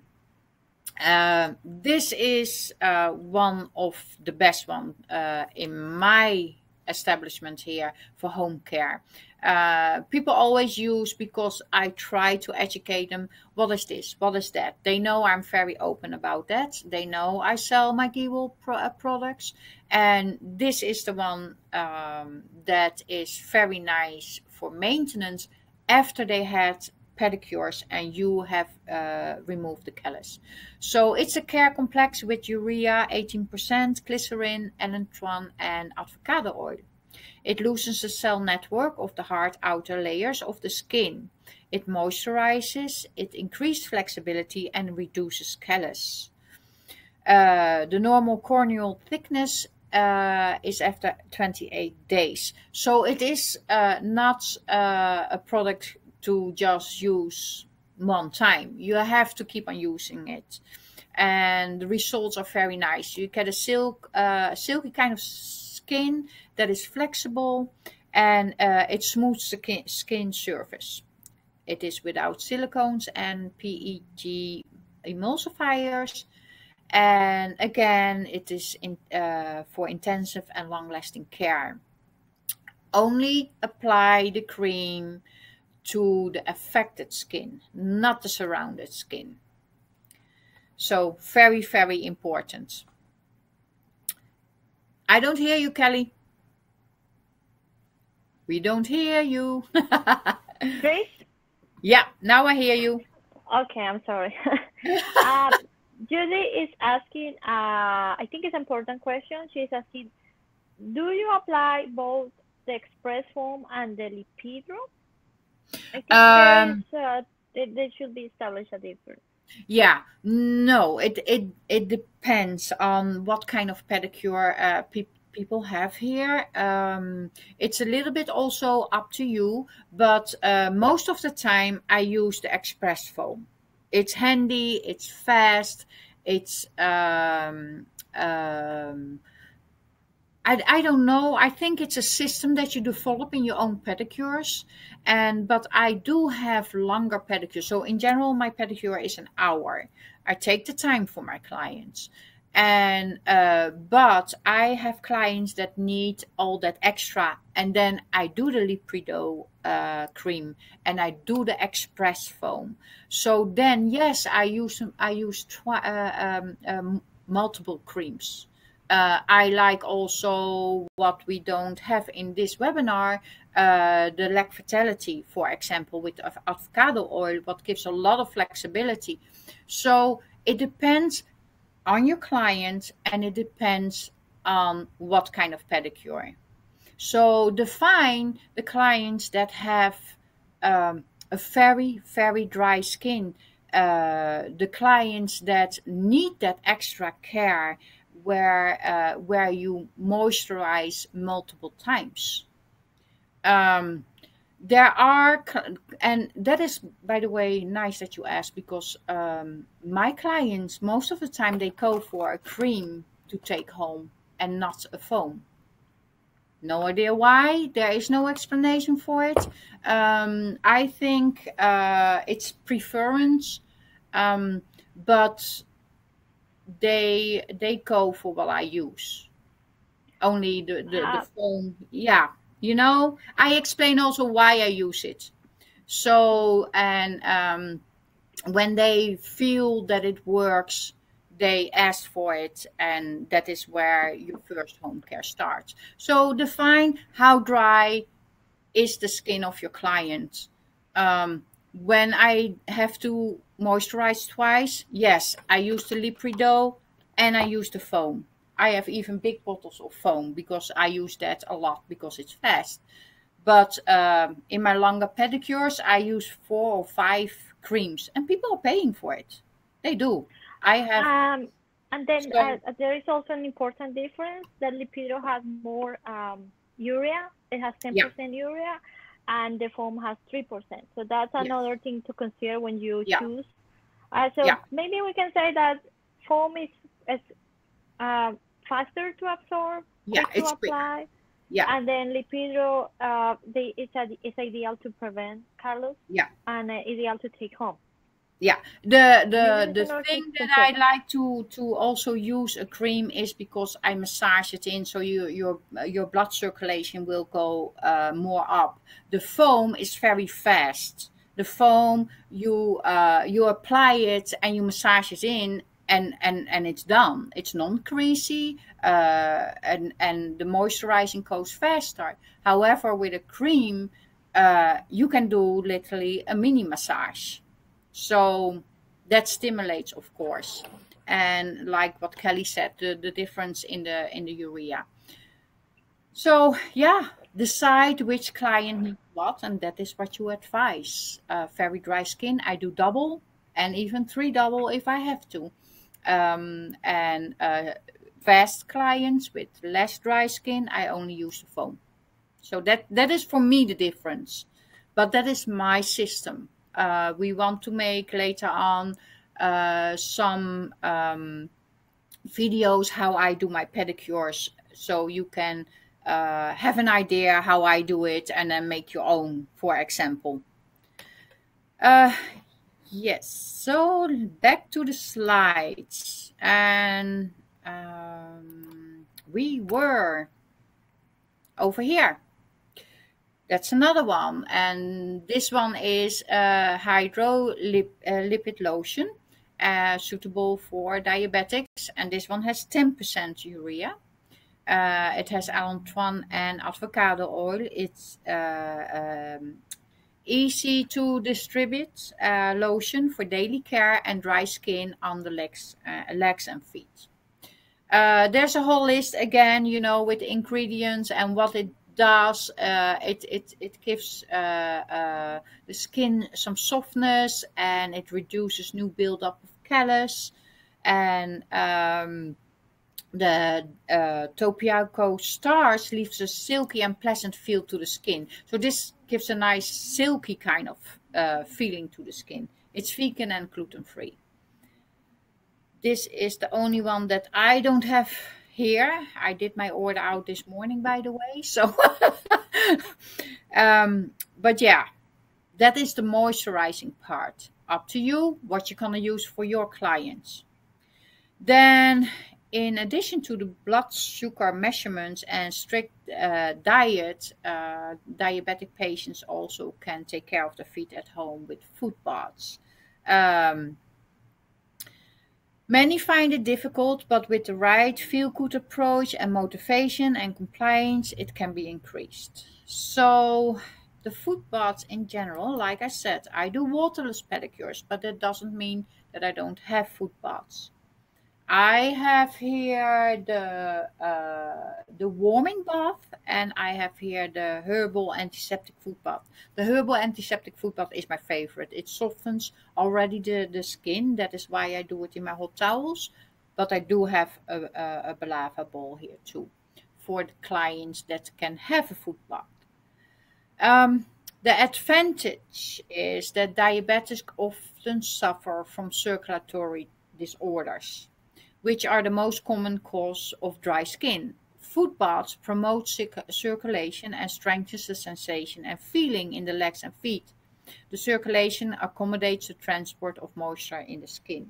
This is one of the best one in my establishment here for home care. People always use, because I try to educate them, what is this, what is that. They know I'm very open about that. They know I sell my Giewel products, and this is the one that is very nice for maintenance after they had pedicures and you have removed the callus. So it's a care complex with urea, 18%, glycerin, allantoin, and avocado oil. It loosens the cell network of the hard outer layers of the skin. It moisturizes, it increases flexibility, and reduces callus. The normal corneal thickness is after 28 days. So it is not a product to just use one time. You have to keep on using it. And the results are very nice. You get a silky kind of skin that is flexible, and it smooths the skin surface. It is without silicones and PEG emulsifiers. And again, it is for intensive and long-lasting care. Only apply the cream to the affected skin, not the surrounded skin. So very, very important. I don't hear you, Kelly. We don't hear you. Grace? Yeah, now I hear you. Okay, I'm sorry. Julie is asking, I think it's an important question. She's asking, do you apply both the Express Foam and the Lipidro? I think there should be established a difference. Yeah, no, it depends on what kind of pedicure people have here. It's a little bit also up to you, but most of the time I use the Express Foam. It's handy, it's fast, it's I don't know. I think it's a system that you develop in your own pedicures, but I do have longer pedicures. So in general, my pedicure is an hour. I take the time for my clients, and but I have clients that need all that extra, and then I do the Liprido cream and I do the Express Foam. So then yes, I use multiple creams. I like also what we don't have in this webinar, the leg vitality, for example, with avocado oil, what gives a lot of flexibility. So it depends on your client and it depends on what kind of pedicure. So define the clients that have a very, very dry skin, the clients that need that extra care, where you moisturize multiple times. There are, and that is, by the way, nice that you asked, because my clients, most of the time, they go for a cream to take home and not a foam. No idea why. There is no explanation for it. I think it's preference, but they go for what I use. Only the foam. Yeah, I explain also why I use it. So, and when they feel that it works, they ask for it, and that is where your first home care starts. So define how dry is the skin of your client. When I have to moisturize twice, yes, I use the Liprido and I use the foam. I have even big bottles of foam because I use that a lot because it's fast. But in my longer pedicures, I use 4 or 5 creams, and people are paying for it. They do. I have. And then So, there is also an important difference that Lipido has more urea. It has 10% yeah, urea, and the foam has 3%. So that's yes, another thing to consider when you yeah, choose. So yeah, maybe we can say that foam is faster to absorb, yeah. quick to It's quick. apply, Yeah, and then Lipido it's ideal to prevent, Carlos, yeah. and ideal to take home. Yeah, Maybe the it's the another thing thing to that consider. I like to also use a cream is because I massage it in, so your blood circulation will go more up. The foam is very fast. The foam, you apply it and you massage it in, and it's done. It's non-greasy, and the moisturizing goes faster. However, with a cream, you can do literally a mini massage. So that stimulates, of course. And like what Kelly said, the difference in the urea. So yeah, decide which client needs what, and that is what you advise. Very dry skin, I do double, and even 3 double if I have to. And fast clients with less dry skin, I only use the foam. So that is for me the difference. But that is my system. We want to make later on some videos how I do my pedicures, so you can have an idea how I do it and then make your own, for example. Yes, so back to the slides. And we were over here. That's another one. And this one is lipid lotion, suitable for diabetics. And this one has 10% urea. It has allantoin and avocado oil. It's easy to distribute lotion for daily care and dry skin on the legs and feet. There's a whole list again, with ingredients and what it does. It gives the skin some softness, and it reduces new buildup of callus, and the Topiaco starch leaves a silky and pleasant feel to the skin. So this gives a nice silky kind of feeling to the skin. It's vegan and gluten-free. This is the only one that I don't have here. I did my order out this morning, by the way. So, but yeah, that is the moisturizing part. Up to you what you're gonna use for your clients. Then, in addition to the blood sugar measurements and strict diet, diabetic patients also can take care of their feet at home with foot baths. Many find it difficult, but with the right feel-good approach and motivation and compliance, it can be increased. So the foot baths in general, like I said, I do waterless pedicures, but that doesn't mean that I don't have foot baths. I have here the warming bath, and I have here the herbal antiseptic foot bath. The herbal antiseptic foot bath is my favorite. It softens already the skin. That is why I do it in my hot towels. But I do have a balava ball here too, for the clients that can have a foot bath. The advantage is that diabetics often suffer from circulatory disorders, which are the most common cause of dry skin. Foot baths promote circulation and strengthens the sensation and feeling in the legs and feet. The circulation accommodates the transport of moisture in the skin.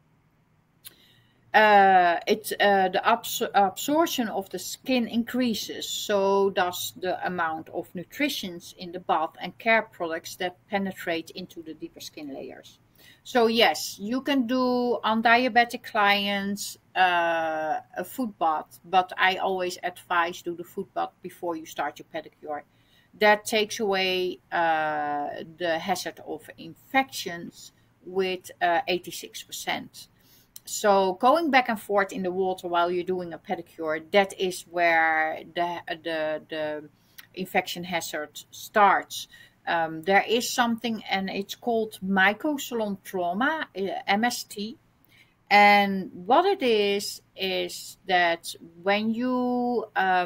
The absorption of the skin increases, so does the amount of nutrition in the bath and care products that penetrate into the deeper skin layers. So yes, you can do on diabetic clients a foot bath, but I always advise do the foot bath before you start your pedicure. That takes away the hazard of infections with 86%. So going back and forth in the water while you're doing a pedicure, that is where the infection hazard starts. There is something, and it's called mycosalon trauma, MST. And what it is that when you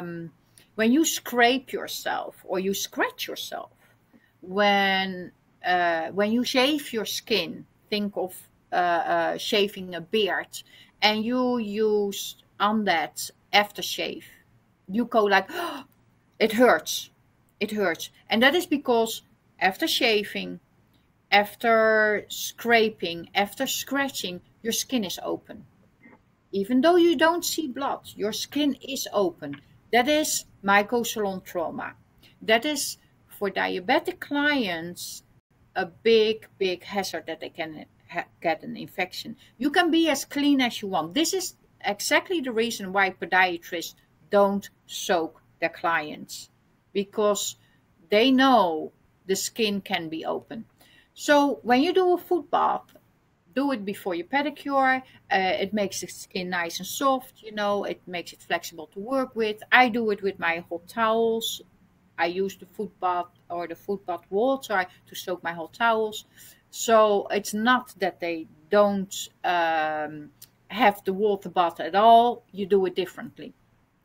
scrape yourself or you scratch yourself, when you shave your skin, think of shaving a beard, and you use on that aftershave, you go like, oh, it hurts. And that is because after shaving, after scraping, after scratching, your skin is open. Even though you don't see blood, your skin is open. That is mycosalon trauma. That is for diabetic clients a big hazard that they can get an infection. You can be as clean as you want. This is exactly the reason why podiatrists don't soak their clients, because they know the skin can be open. So when you do a foot bath, do it before your pedicure. It makes the skin nice and soft, it makes it flexible to work with. I do it with my hot towels. I use the foot bath or the foot bath water to soak my hot towels. So it's not that they don't have have the water bath at all, you do it differently.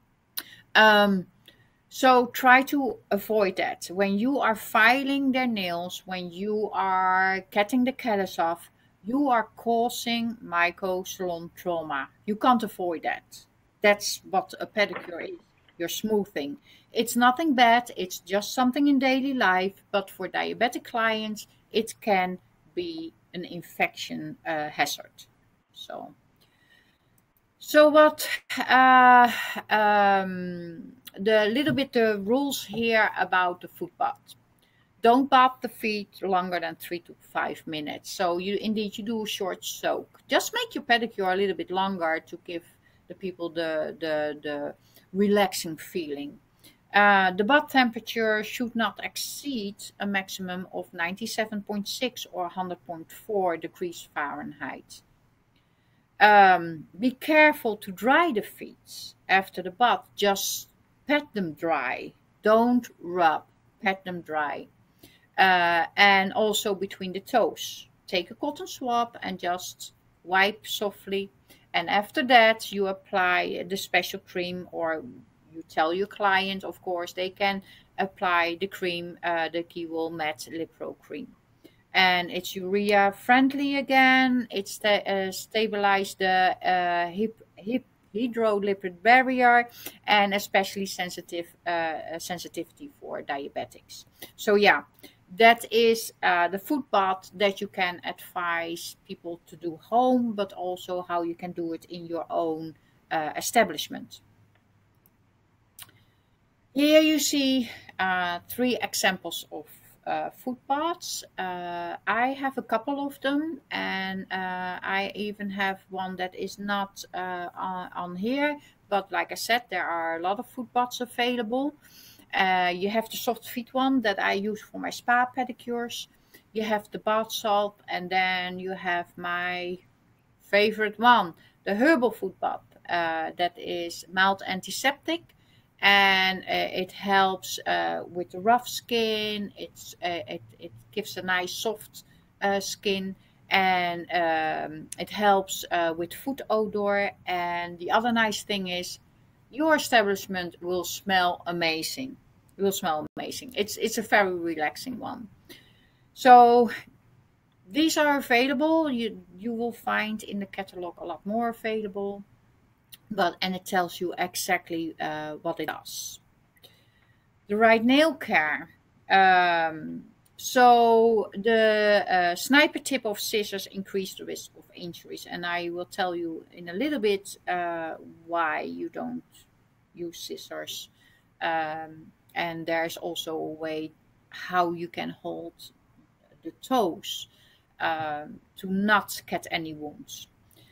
So try to avoid that. When you are filing their nails, when you are cutting the callus off, you are causing microsalon trauma. You can't avoid that. That's what a pedicure is. You're smoothing. It's nothing bad. It's just something in daily life. But for diabetic clients, it can be an infection hazard. So what the little bit the rules here about the foot bath. Don't bath the feet longer than 3 to 5 minutes. So you do a short soak. Just make your pedicure a little bit longer to give the people the relaxing feeling. The bath temperature should not exceed a maximum of 97.6 or 100.4 degrees Fahrenheit. Be careful to dry the feet after the bath. Just pat them dry. Don't rub. Pat them dry. And also between the toes. Take a cotton swab and just wipe softly. And after that, you apply the special cream, or you tell your client, of course, they can apply the cream, the Keywell Matte Lip Pro cream. And it's urea friendly again. It stabilizes the hydrolipid barrier, and especially sensitivity for diabetics. So yeah, that is the foot bath that you can advise people to do home, but also how you can do it in your own establishment. Here you see 3 examples of foot baths. I have a couple of them, and I even have one that is not on here. But like I said, there are a lot of foot baths available. You have the soft feet one that I use for my spa pedicures. You have the bath salt, and then you have my favorite one, the herbal foot bath. That is mild antiseptic, and it helps with the rough skin. It gives a nice soft skin, and it helps with foot odor. And the other nice thing is your establishment will smell amazing. It will smell amazing. It's a very relaxing one. So these are available. You will find in the catalog a lot more available. And it tells you exactly what it does. The right nail care. So the sniper tip of scissors increase the risk of injuries, and I will tell you in a little bit why you don't use scissors. And there's also a way how you can hold the toes to not get any wounds.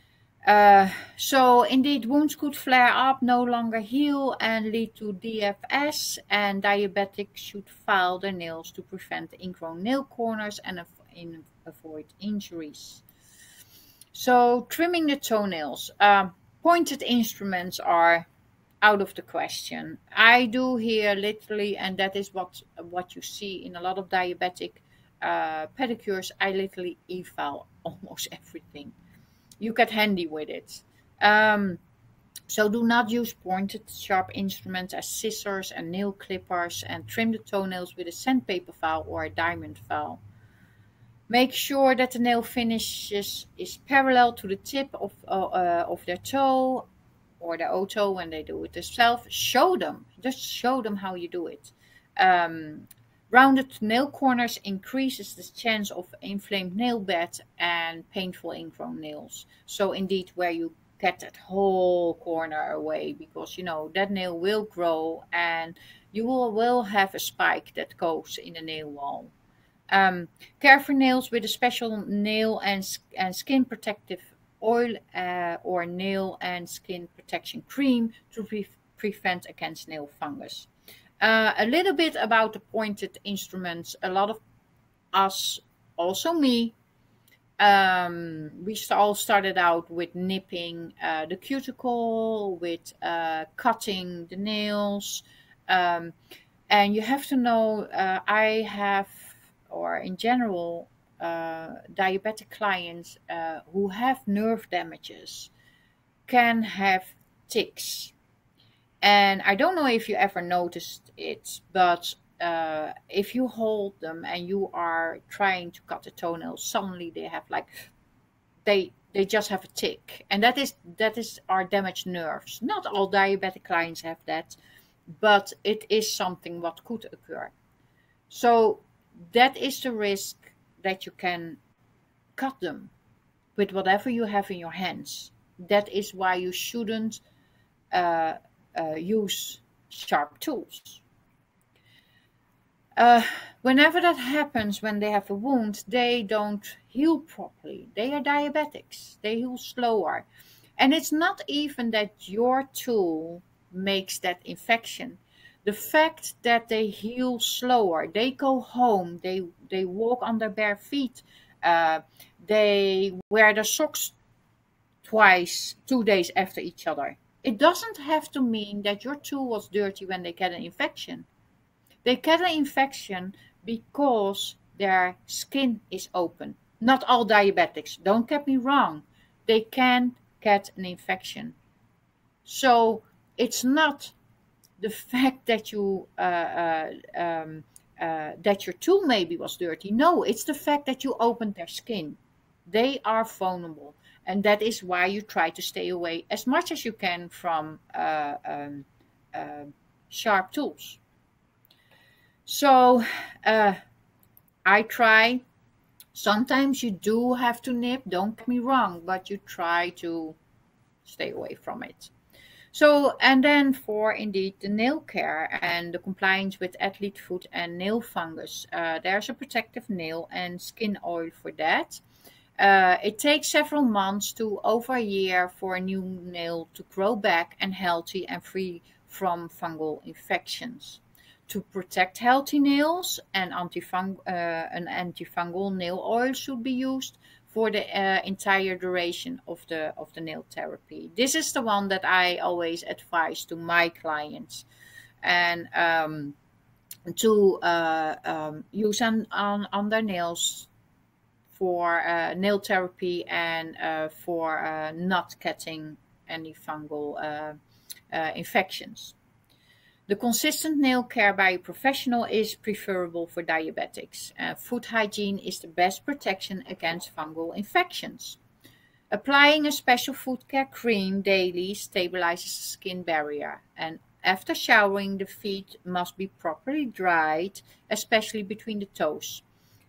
So indeed, wounds could flare up, no longer heal, and lead to DFS, and diabetics should file their nails to prevent ingrown nail corners and avoid injuries. So trimming the toenails. Pointed instruments are out of the question. I do here literally, and that is what you see in a lot of diabetic pedicures, I literally e-file almost everything. You get handy with it. So do not use pointed sharp instruments as scissors and nail clippers, and trim the toenails with a sandpaper file or a diamond file. Make sure that the nail finish is parallel to the tip of their toe or their O-toe when they do it themselves. Just show them how you do it. Rounded nail corners increases the chance of inflamed nail bed and painful ingrown nails. So indeed, where you get that whole corner away, because that nail will grow and you will have a spike that goes in the nail wall. Care for nails with a special nail and skin protective oil or nail and skin protection cream to prevent against nail fungus. A little bit about the pointed instruments. A lot of us, also me, we all started out with nipping the cuticle, with cutting the nails. And you have to know, I have, or in general, diabetic clients who have nerve damages. can have ticks. And I don't know if you ever noticed it, but if you hold them and you are trying to cut a toenail, suddenly they have like they just have a tick, and that is our damaged nerves. Not all diabetic clients have that, but it is something what could occur. So that is the risk, that you can cut them with whatever you have in your hands. That is why you shouldn't uh, use sharp tools. Uh, Whenever that happens, when they have a wound, they don't heal properly. They are diabetics. They heal slower. And it's not even that your tool makes that infection. The fact that they heal slower, they go home, they walk on their bare feet, uh, they wear their socks twice, 2 days after each other. It doesn't have to mean that your tool was dirty when they get an infection. They get an infection because their skin is open. Not all diabetics, don't get me wrong. They can get an infection. So it's not the fact that that your tool maybe was dirty. No, it's the fact that you opened their skin. They are vulnerable, and that is why you try to stay away as much as you can from sharp tools. So I try. Sometimes you do have to nip, don't get me wrong, but you try to stay away from it. So, and then for indeed the nail care and the compliance with athlete foot and nail fungus, there's a protective nail and skin oil for that. It takes several months to over a year for a new nail to grow back and healthy and free from fungal infections. To protect healthy nails, an antifungal nail oil should be used for the entire duration of the nail therapy. This is the one that I always advise to my clients, and to use on their nails for nail therapy, and for not getting any fungal infections. The consistent nail care by a professional is preferable for diabetics. Foot hygiene is the best protection against fungal infections. Applying a special foot care cream daily stabilizes the skin barrier, and after showering, the feet must be properly dried, especially between the toes,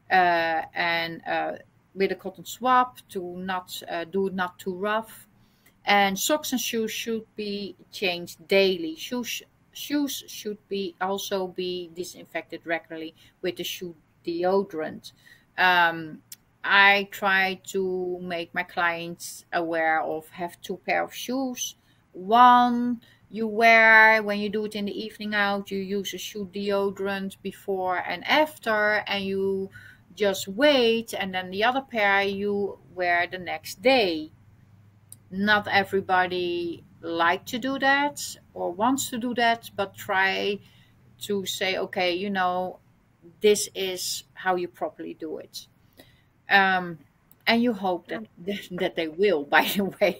and with a cotton swab to not do it not too rough. And socks and shoes should be changed daily. Shoes should be also be disinfected regularly with the shoe deodorant. Um, I try to make my clients aware of have two pair of shoes. One you wear when you do it in the evening out, you use a shoe deodorant before and after, and you just wait, and then the other pair you wear the next day. Not everybody like to do that or wants to do that, but try to say, okay, this is how you properly do it. um, and you hope that Um, that they will, by the way.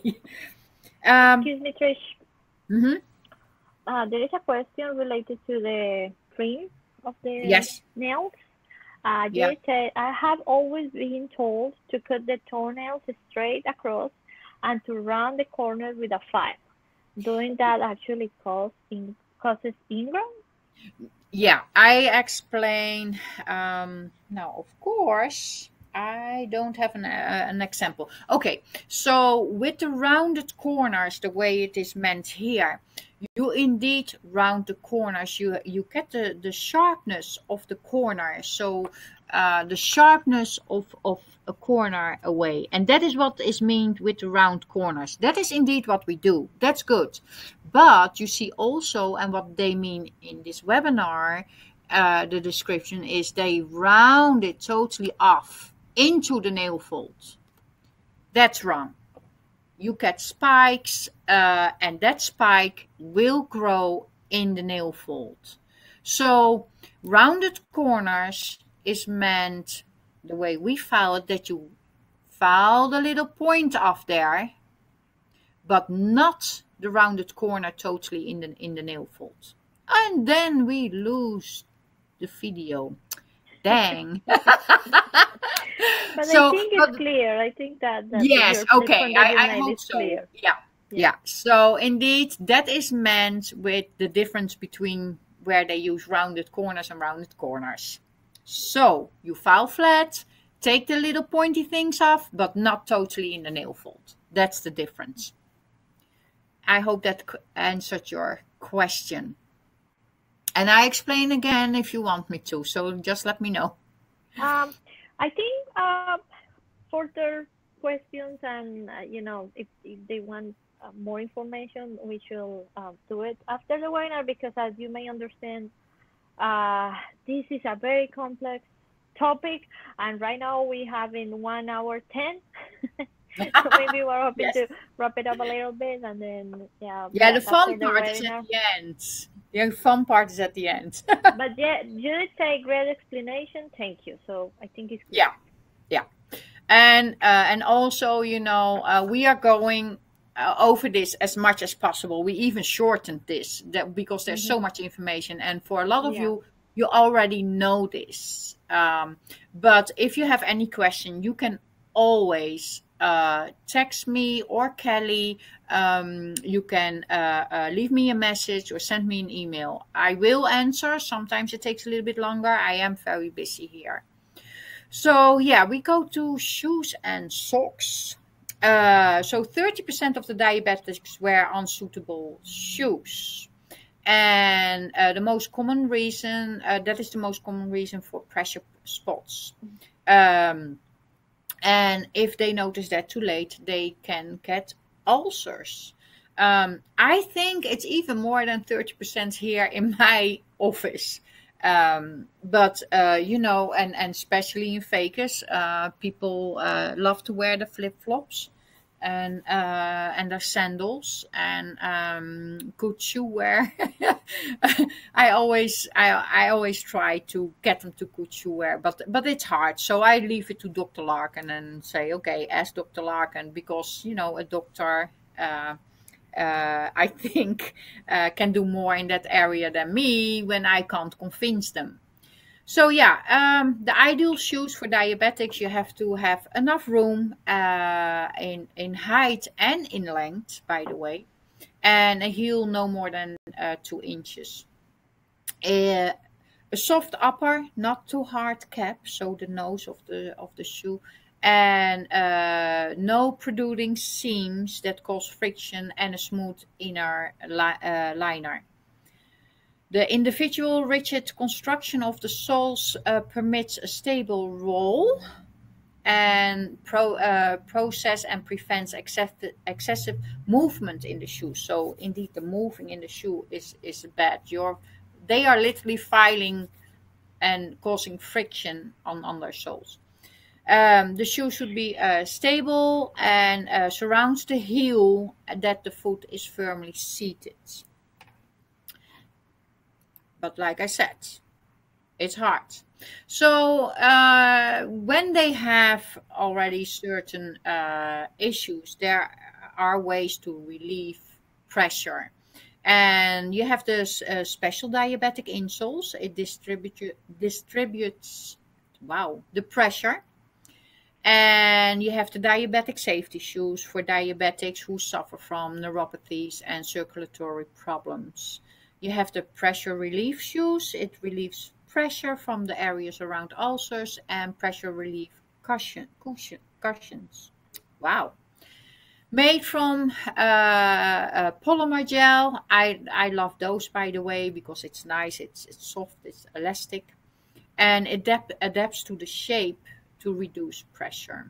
um, Excuse me, Trish. mhm. There is a question related to the trim of the Yes. nails. Yeah. You said, I have always been told to cut the toenails straight across and to round the corner with a file. Doing that actually causes ingrown? Yeah, I explain. Now, of course, I don't have an example. Okay, so with the rounded corners, the way it is meant here, you indeed round the corners. You get the sharpness of the corner. So the sharpness of a corner away, and that is what is meant with the round corners. That is indeed what we do. That's good. But you see also, and what they mean in this webinar, the description is they round it totally off into the nail fold. That's wrong. You get spikes, and that spike will grow in the nail fold. So rounded corners is meant the way we file it, that you file the little point off there, but not the rounded corner totally in the nail fold. And then we lose the video. Dang. But So, I think it's clear. I think that yes, your okay. point that you I made hope is so. clear. Yeah. So indeed, that is meant with the difference between where they use rounded corners and rounded corners. So you file flat, take the little pointy things off, but not totally in the nail fold. That's the difference. I hope that answered your question. And I explain again if you want me to. So just let me know. I think further questions, and if they want more information, we should do it after the webinar, because as you may understand, this is a very complex topic, and right now we have in 1 hour 10. So maybe we're hoping to wrap it up a little bit, and then the fun part is at the end. The fun part is at the end. But yeah, you did say great explanation. Thank you. So I think it's good. Yeah. And also, we are going over this as much as possible. We even shortened this because there's so much information, and for a lot of you already know this. But if you have any question, you can always text me or Kelly. You can leave me a message or send me an email. I will answer. Sometimes it takes a little bit longer. I am very busy here. So we go to shoes and socks. So 30% of the diabetics wear unsuitable shoes. And the most common reason, that is the most common reason for pressure spots. And if they notice that too late, they can get ulcers. I think it's even more than 30% here in my office. But and especially in Vegas, people love to wear the flip-flops and their sandals and good shoe wear. I always try to get them to good shoe wear, but it's hard. So I leave it to Dr. Larkin and say, okay, ask Dr. Larkin, because a doctor I think can do more in that area than me when I can't convince them. So the ideal shoes for diabetics, you have to have enough room in height and in length, by the way, and a heel no more than 2 inches. A soft upper, not too hard cap, so the nose of the shoe, and no protruding seams that cause friction, and a smooth inner liner. The individual rigid construction of the soles permits a stable roll and process and prevents excessive movement in the shoe. So indeed, the moving in the shoe is bad. They are literally filing and causing friction on their soles. The shoe should be stable and surrounds the heel, that the foot is firmly seated. But like I said, it's hard. So when they have already certain issues, there are ways to relieve pressure. And you have the special diabetic insoles. It distributes the pressure. And you have the diabetic safety shoes for diabetics who suffer from neuropathies and circulatory problems. You have the pressure relief shoes. It relieves pressure from the areas around ulcers, and pressure relief cushions. Wow. Made from polymer gel. I love those, by the way, because it's nice. It's soft. It's elastic. And it adapts to the shape to reduce pressure.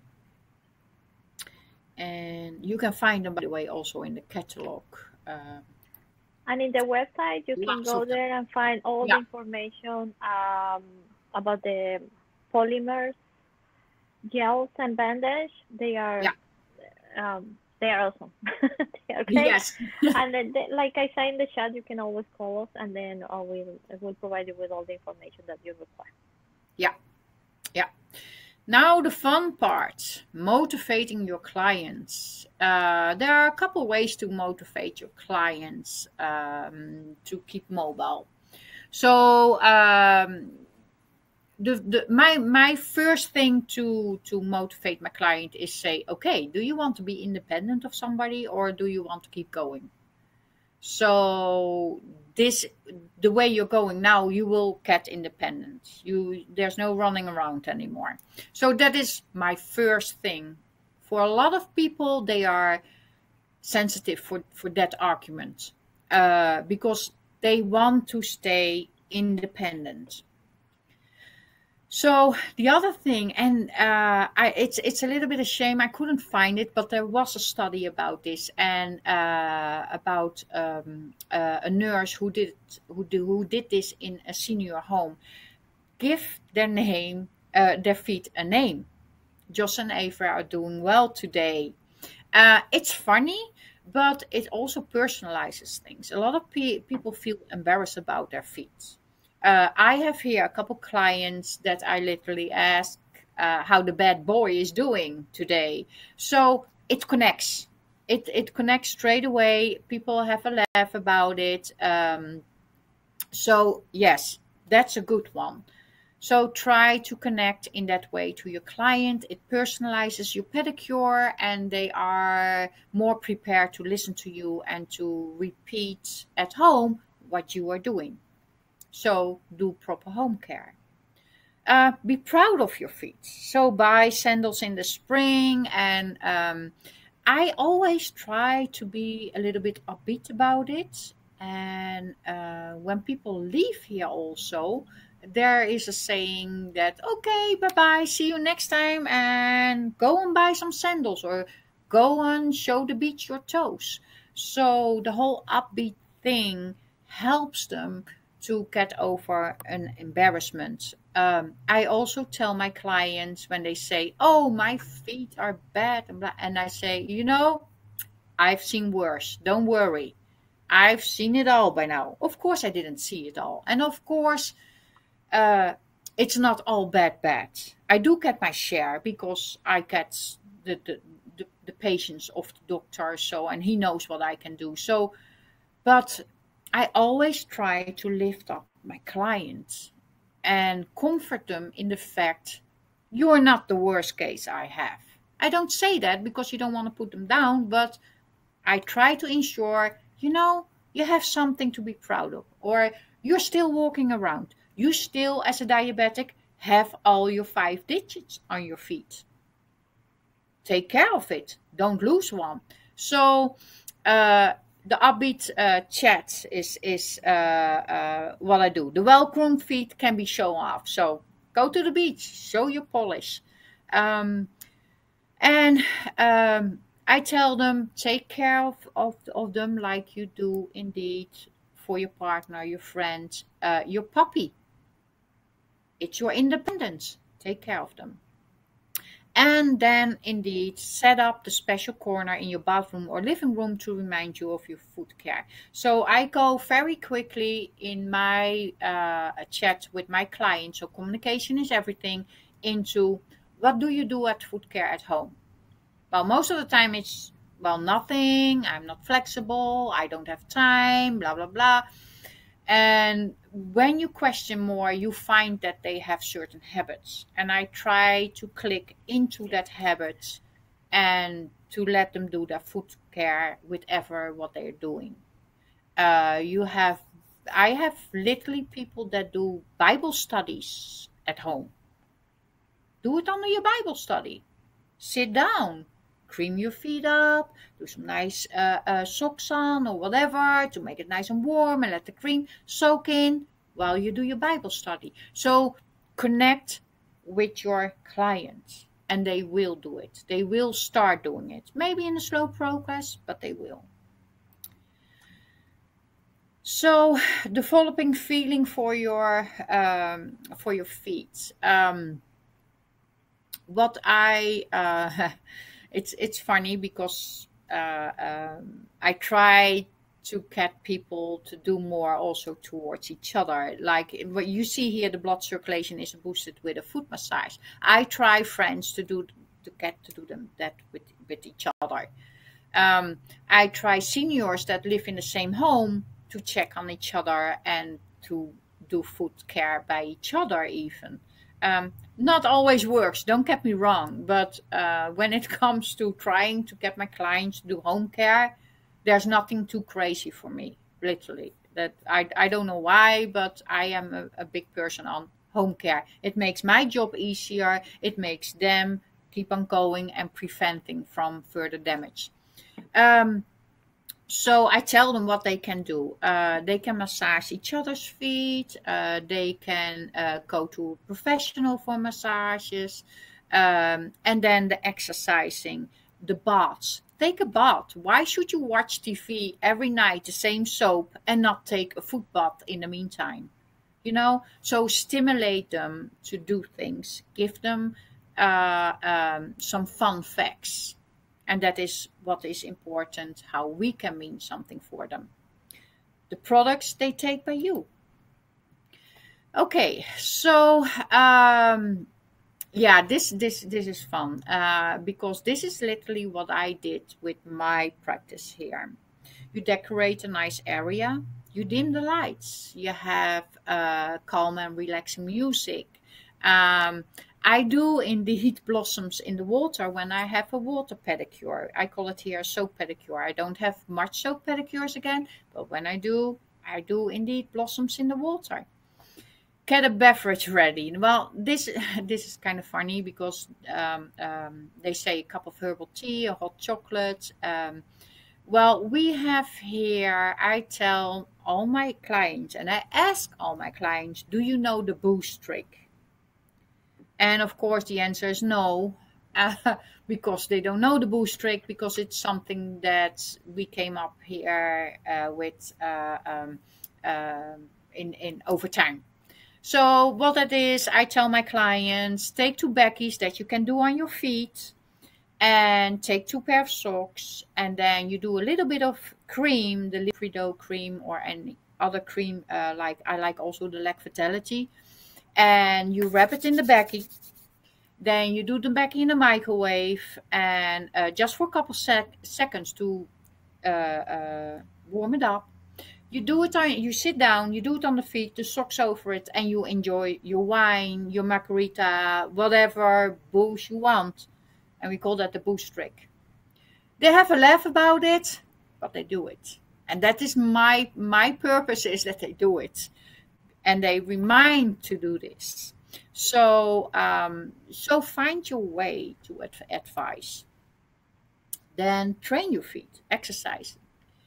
And you can find them, by the way, also in the catalog. And in the website, you can go there and find all the information about the polymers, gels, and bandage. They are awesome. They are great. Yes. And then, like I said in the chat, you can always call us, and then we'll provide you with all the information that you require. Yeah. Now the fun part, motivating your clients. There are a couple ways to motivate your clients to keep mobile. So my first thing to motivate my client is say, okay, do you want to be independent of somebody or do you want to keep going? So this the way you're going now, you will get independent. There's no running around anymore. So that is my first thing. For a lot of people, they are sensitive for that argument because they want to stay independent. So the other thing, and it's a little bit a shame I couldn't find it, but there was a study about this and about a nurse who did this in a senior home. Give their feet a name. Joss and Ava are doing well today. It's funny, but it also personalizes things. A lot of people feel embarrassed about their feet. I have here a couple clients that I literally ask how the bad boy is doing today. So it connects. It connects straight away. People have a laugh about it. So yes, that's a good one. So try to connect in that way to your client. It personalizes your pedicure and they are more prepared to listen to you and to repeat at home what you are doing. So do proper home care. Be proud of your feet. So buy sandals in the spring, and I always try to be a little bit upbeat about it. And when people leave here, also there is a saying that okay, bye bye, see you next time, and go and buy some sandals or go and show the beach your toes. So the whole upbeat thing helps them to get over an embarrassment. I also tell my clients when they say, "Oh, my feet are bad," and, blah, and I say, I've seen worse. Don't worry. I've seen it all by now. Of course, I didn't see it all. And of course, uh, it's not all bad. I do get my share because I get the patience of the doctor, so, and he knows what I can do. So, but I always try to lift up my clients and comfort them in the fact you're not the worst case I have. I don't say that because you don't want to put them down, but I try to ensure, you have something to be proud of, or you're still walking around. You still, as a diabetic, have all your 5 digits on your feet. Take care of it. Don't lose one. So, the upbeat chat is what I do. The well-groomed feet can be shown off. So go to the beach, show your polish. And I tell them, take care of them like you do indeed for your partner, your friend, your puppy. It's your independence. Take care of them. And then indeed set up the special corner in your bathroom or living room to remind you of your foot care. So I go very quickly in my chat with my clients. So communication is everything, into what do you do at foot care at home? Well, most of the time it's, well, nothing. I'm not flexible. I don't have time, blah, blah, blah. And when you question more, you find that they have certain habits. And I try to click into that habit and to let them do their foot care, whatever what they're doing. I have literally people that do Bible studies at home. Do it under your Bible study. Sit down, cream your feet up, do some nice socks on or whatever to make it nice and warm, and let the cream soak in while you do your Bible study. So connect with your clients and they will do it. They will start doing it. Maybe in a slow progress, but they will. So developing feeling for your feet. What I it's funny because I try to get people to do more also towards each other. Like what you see here, the blood circulation is boosted with a foot massage. I try friends to get to do them that with each other. I try seniors that live in the same home to check on each other and to do food care by each other even. Not always works, don't get me wrong, but when it comes to trying to get my clients to do home care, there's nothing too crazy for me, literally. That I don't know why, but I am a big person on home care. It makes my job easier. It makes them keep on going and preventing from further damage. So I tell them what they can do. They can massage each other's feet. They can go to a professional for massages. And then the exercising, the baths. Take a bath. Why should you watch TV every night, the same soap, and not take a foot bath in the meantime? So stimulate them to do things. Give them some fun facts. And that is what is important, how we can mean something for them. The products they take by you. Okay, so yeah, this is fun because this is literally what I did with my practice here. You decorate a nice area, you dim the lights, you have calm and relaxing music. I do indeed blossoms in the water when I have a water pedicure. I call it here soap pedicure. I don't have much soap pedicures again, but when I do indeed blossoms in the water. Get a beverage ready. Well, this is kind of funny because they say a cup of herbal tea, a hot chocolate. Well, we have here, I tell all my clients, and I ask all my clients, do you know the boost trick? And of course, the answer is no, because they don't know the boost trick, because it's something that we came up here with in over time. So what that is, I tell my clients, take 2 baggies that you can do on your feet, and take 2 pair of socks, and then you do a little bit of cream, the Liquido cream or any other cream, like I like also the Lac Vitality. And you wrap it in the baggie. Then you do the baggie in the microwave, and just for a couple seconds to warm it up. You do it on. You sit down. You do it on the feet. The socks over it, and you enjoy your wine, your margarita, whatever booze you want. And we call that the boost trick. They have a laugh about it, but they do it, and that is my purpose, is that they do it. And they remind to do this. So, so find your way to advice. Then train your feet, exercise.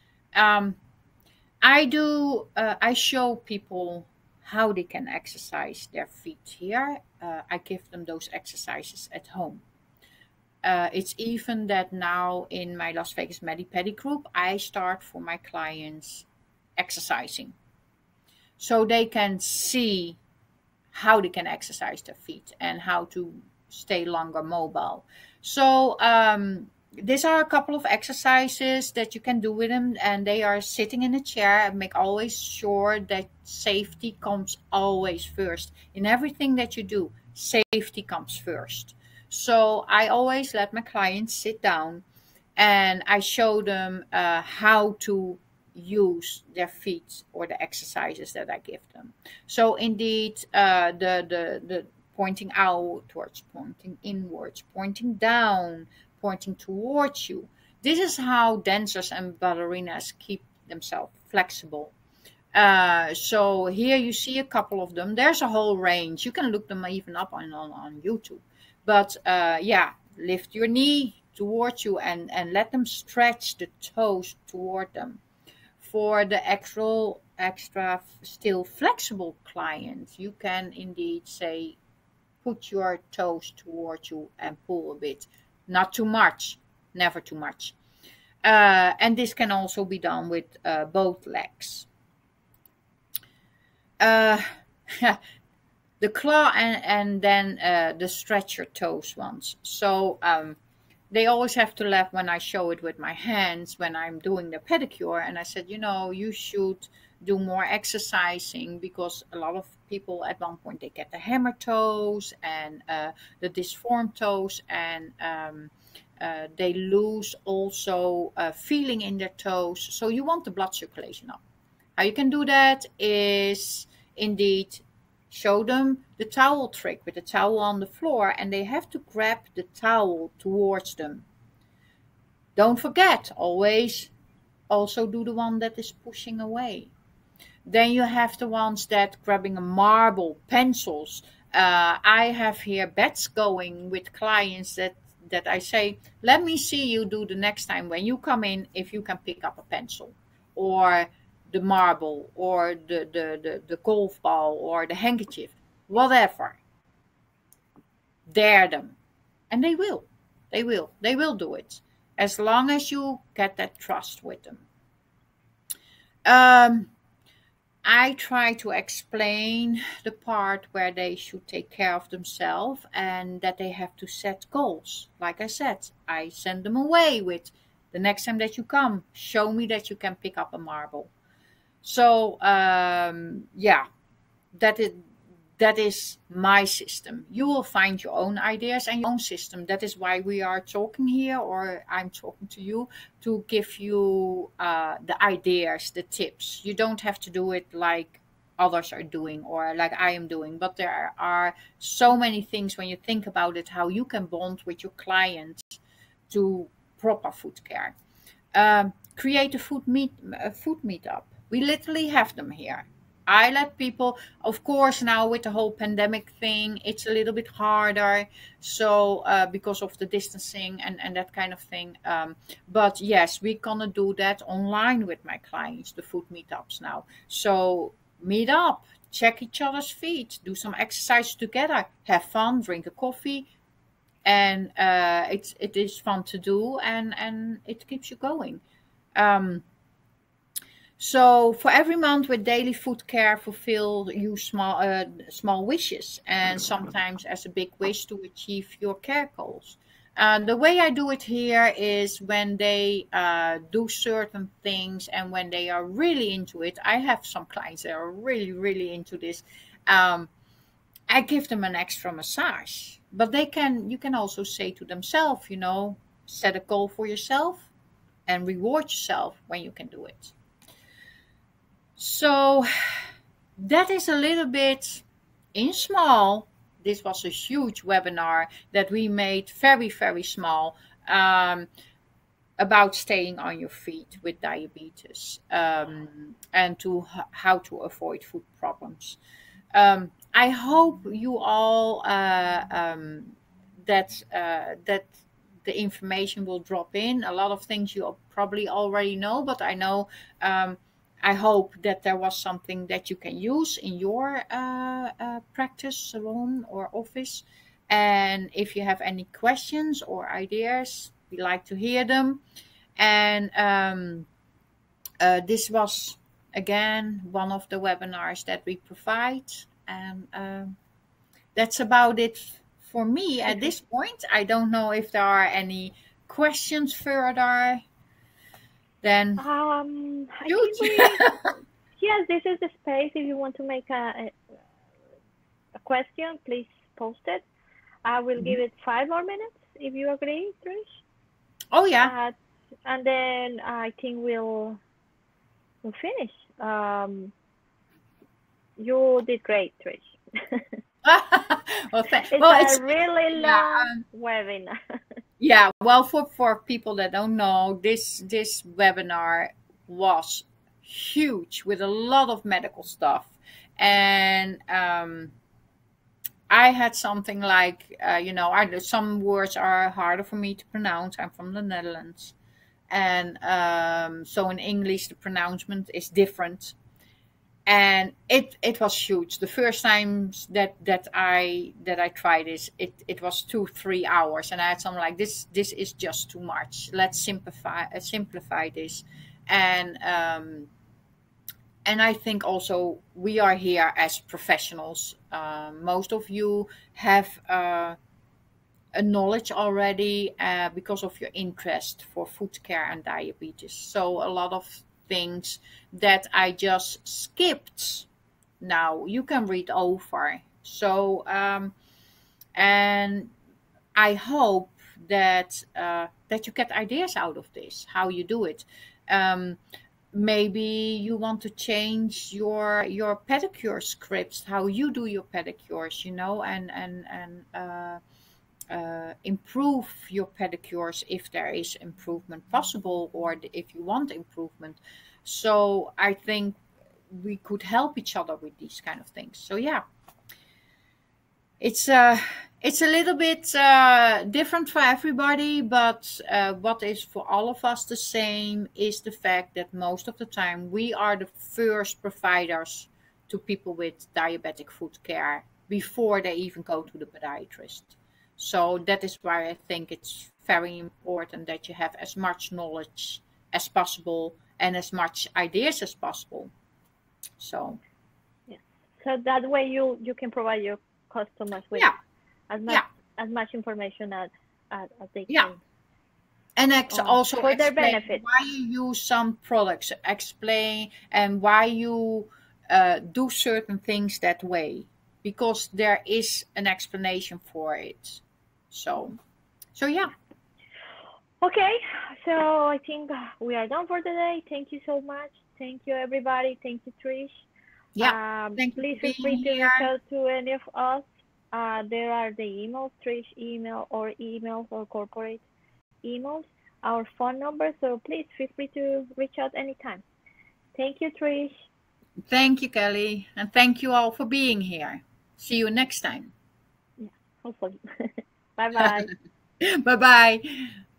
I show people how they can exercise their feet here. I give them those exercises at home. It's even that now in my Las Vegas Medi-Pedi group, I start for my clients exercising. So they can see how they can exercise their feet and how to stay longer mobile. So these are a couple of exercises that you can do with them, and they are sitting in a chair, and make always sure that safety comes always first. In everything that you do, safety comes first. So I always let my clients sit down, and I show them how to use their feet or the exercises that I give them. So indeed, the pointing outwards, pointing inwards, pointing down, pointing towards you. This is how dancers and ballerinas keep themselves flexible. So here you see a couple of them. There's a whole range. You can look them even up on YouTube. But yeah, lift your knee towards you and let them stretch the toes toward them. For the extra still flexible client, you can indeed say, put your toes towards you and pull a bit. Not too much, never too much. And this can also be done with both legs. The claw and then the stretch your toes ones. So they always have to laugh when I show it with my hands when I'm doing the pedicure. And I said, you should do more exercising, because a lot of people at one point they get the hammer toes and the disformed toes, and they lose also feeling in their toes. So you want the blood circulation up. How you can do that is indeed show them the towel trick with the towel on the floor, and they have to grab the towel towards them. Don't forget, always also do the one that is pushing away. Then you have the ones that grabbing a marble, pencils. I have here bets going with clients that I say, let me see you do the next time when you come in, if you can pick up a pencil or the marble or the golf ball or the handkerchief, whatever. Dare them. And they will. They will do it. As long as you get that trust with them. I try to explain the part where they should take care of themselves and that they have to set goals. Like I said, I send them away with, the next time that you come, show me that you can pick up a marble. So yeah, that is my system. You will find your own ideas and your own system. That is why we are talking here, or I'm talking to you, to give you the ideas, the tips. You don't have to do it like others are doing or like I am doing, but there are so many things when you think about it, how you can bond with your client to proper foot care. Create a food meetup. We literally have them here. I let people, of course, now with the whole pandemic thing, it's a little bit harder. So because of the distancing and that kind of thing. But yes, we're gonna do that online with my clients, the food meetups now. So meet up, check each other's feet, do some exercise together, have fun, drink a coffee, and it is fun to do, and it keeps you going. So for every month with daily food care, fulfill you small wishes, and sometimes as a big wish to achieve your care goals. The way I do it here is when they do certain things and when they are really into it. I have some clients that are really, really into this. I give them an extra massage, but you can also say to themselves, set a goal for yourself and reward yourself when you can do it. So that is a little bit in small. This was a huge webinar that we made very, very small, about staying on your feet with diabetes, and how to avoid food problems. I hope you all that the information will drop in. A lot of things you probably already know, but I hope that there was something that you can use in your practice salon or office. And if you have any questions or ideas, we like to hear them. And this was, again, one of the webinars that we provide. And that's about it for me at this point. I don't know if there are any questions further. Then I think yes, this is the space. If you want to make a question, please post it. I will give it 5 more minutes if you agree, Trish. Oh yeah. And then I think we'll finish. You did great, Trish. Well, it's a really long webinar. Yeah, well, for people that don't know, this webinar was huge with a lot of medical stuff. And I had something like, some words are harder for me to pronounce. I'm from the Netherlands. And so in English, the pronouncement is different. And it was huge. The first times that I tried this, it was 2-3 hours, and I had something like this is just too much. Let's simplify this, and I think also we are here as professionals. Most of you have a knowledge already because of your interest for food care and diabetes. So a lot of things that I just skipped now you can read over. So and I hope that that you get ideas out of this, how you do it. Um, Maybe you want to change your pedicure scripts, how you do your pedicures, and improve your pedicures if there is improvement possible, or if you want improvement. So I think we could help each other with these kind of things. So yeah, it's it's a little bit different for everybody, but what is for all of us the same is the fact that most of the time we are the first providers to people with diabetic foot care before they even go to the podiatrist. So that is why I think it's very important that you have as much knowledge as possible and as much ideas as possible. So Yeah. So that way you can provide your customers with yeah, as much yeah, as much information as they yeah. can And also for their explain benefit. why you use some products, explain and why you do certain things that way, because there is an explanation for it. So, so yeah, Okay, so I think we are done for today. Thank you so much. Thank you, everybody. Thank you, Trish. yeah. Thank you for Please feel being free to here. reach out to any of us. There are the emails, Trish email or emails or corporate emails, our phone number. So please feel free to reach out anytime. Thank you, Trish. Thank you, Kelly, and thank you all for being here. See you next time. Yeah, hopefully. Bye bye. Bye bye.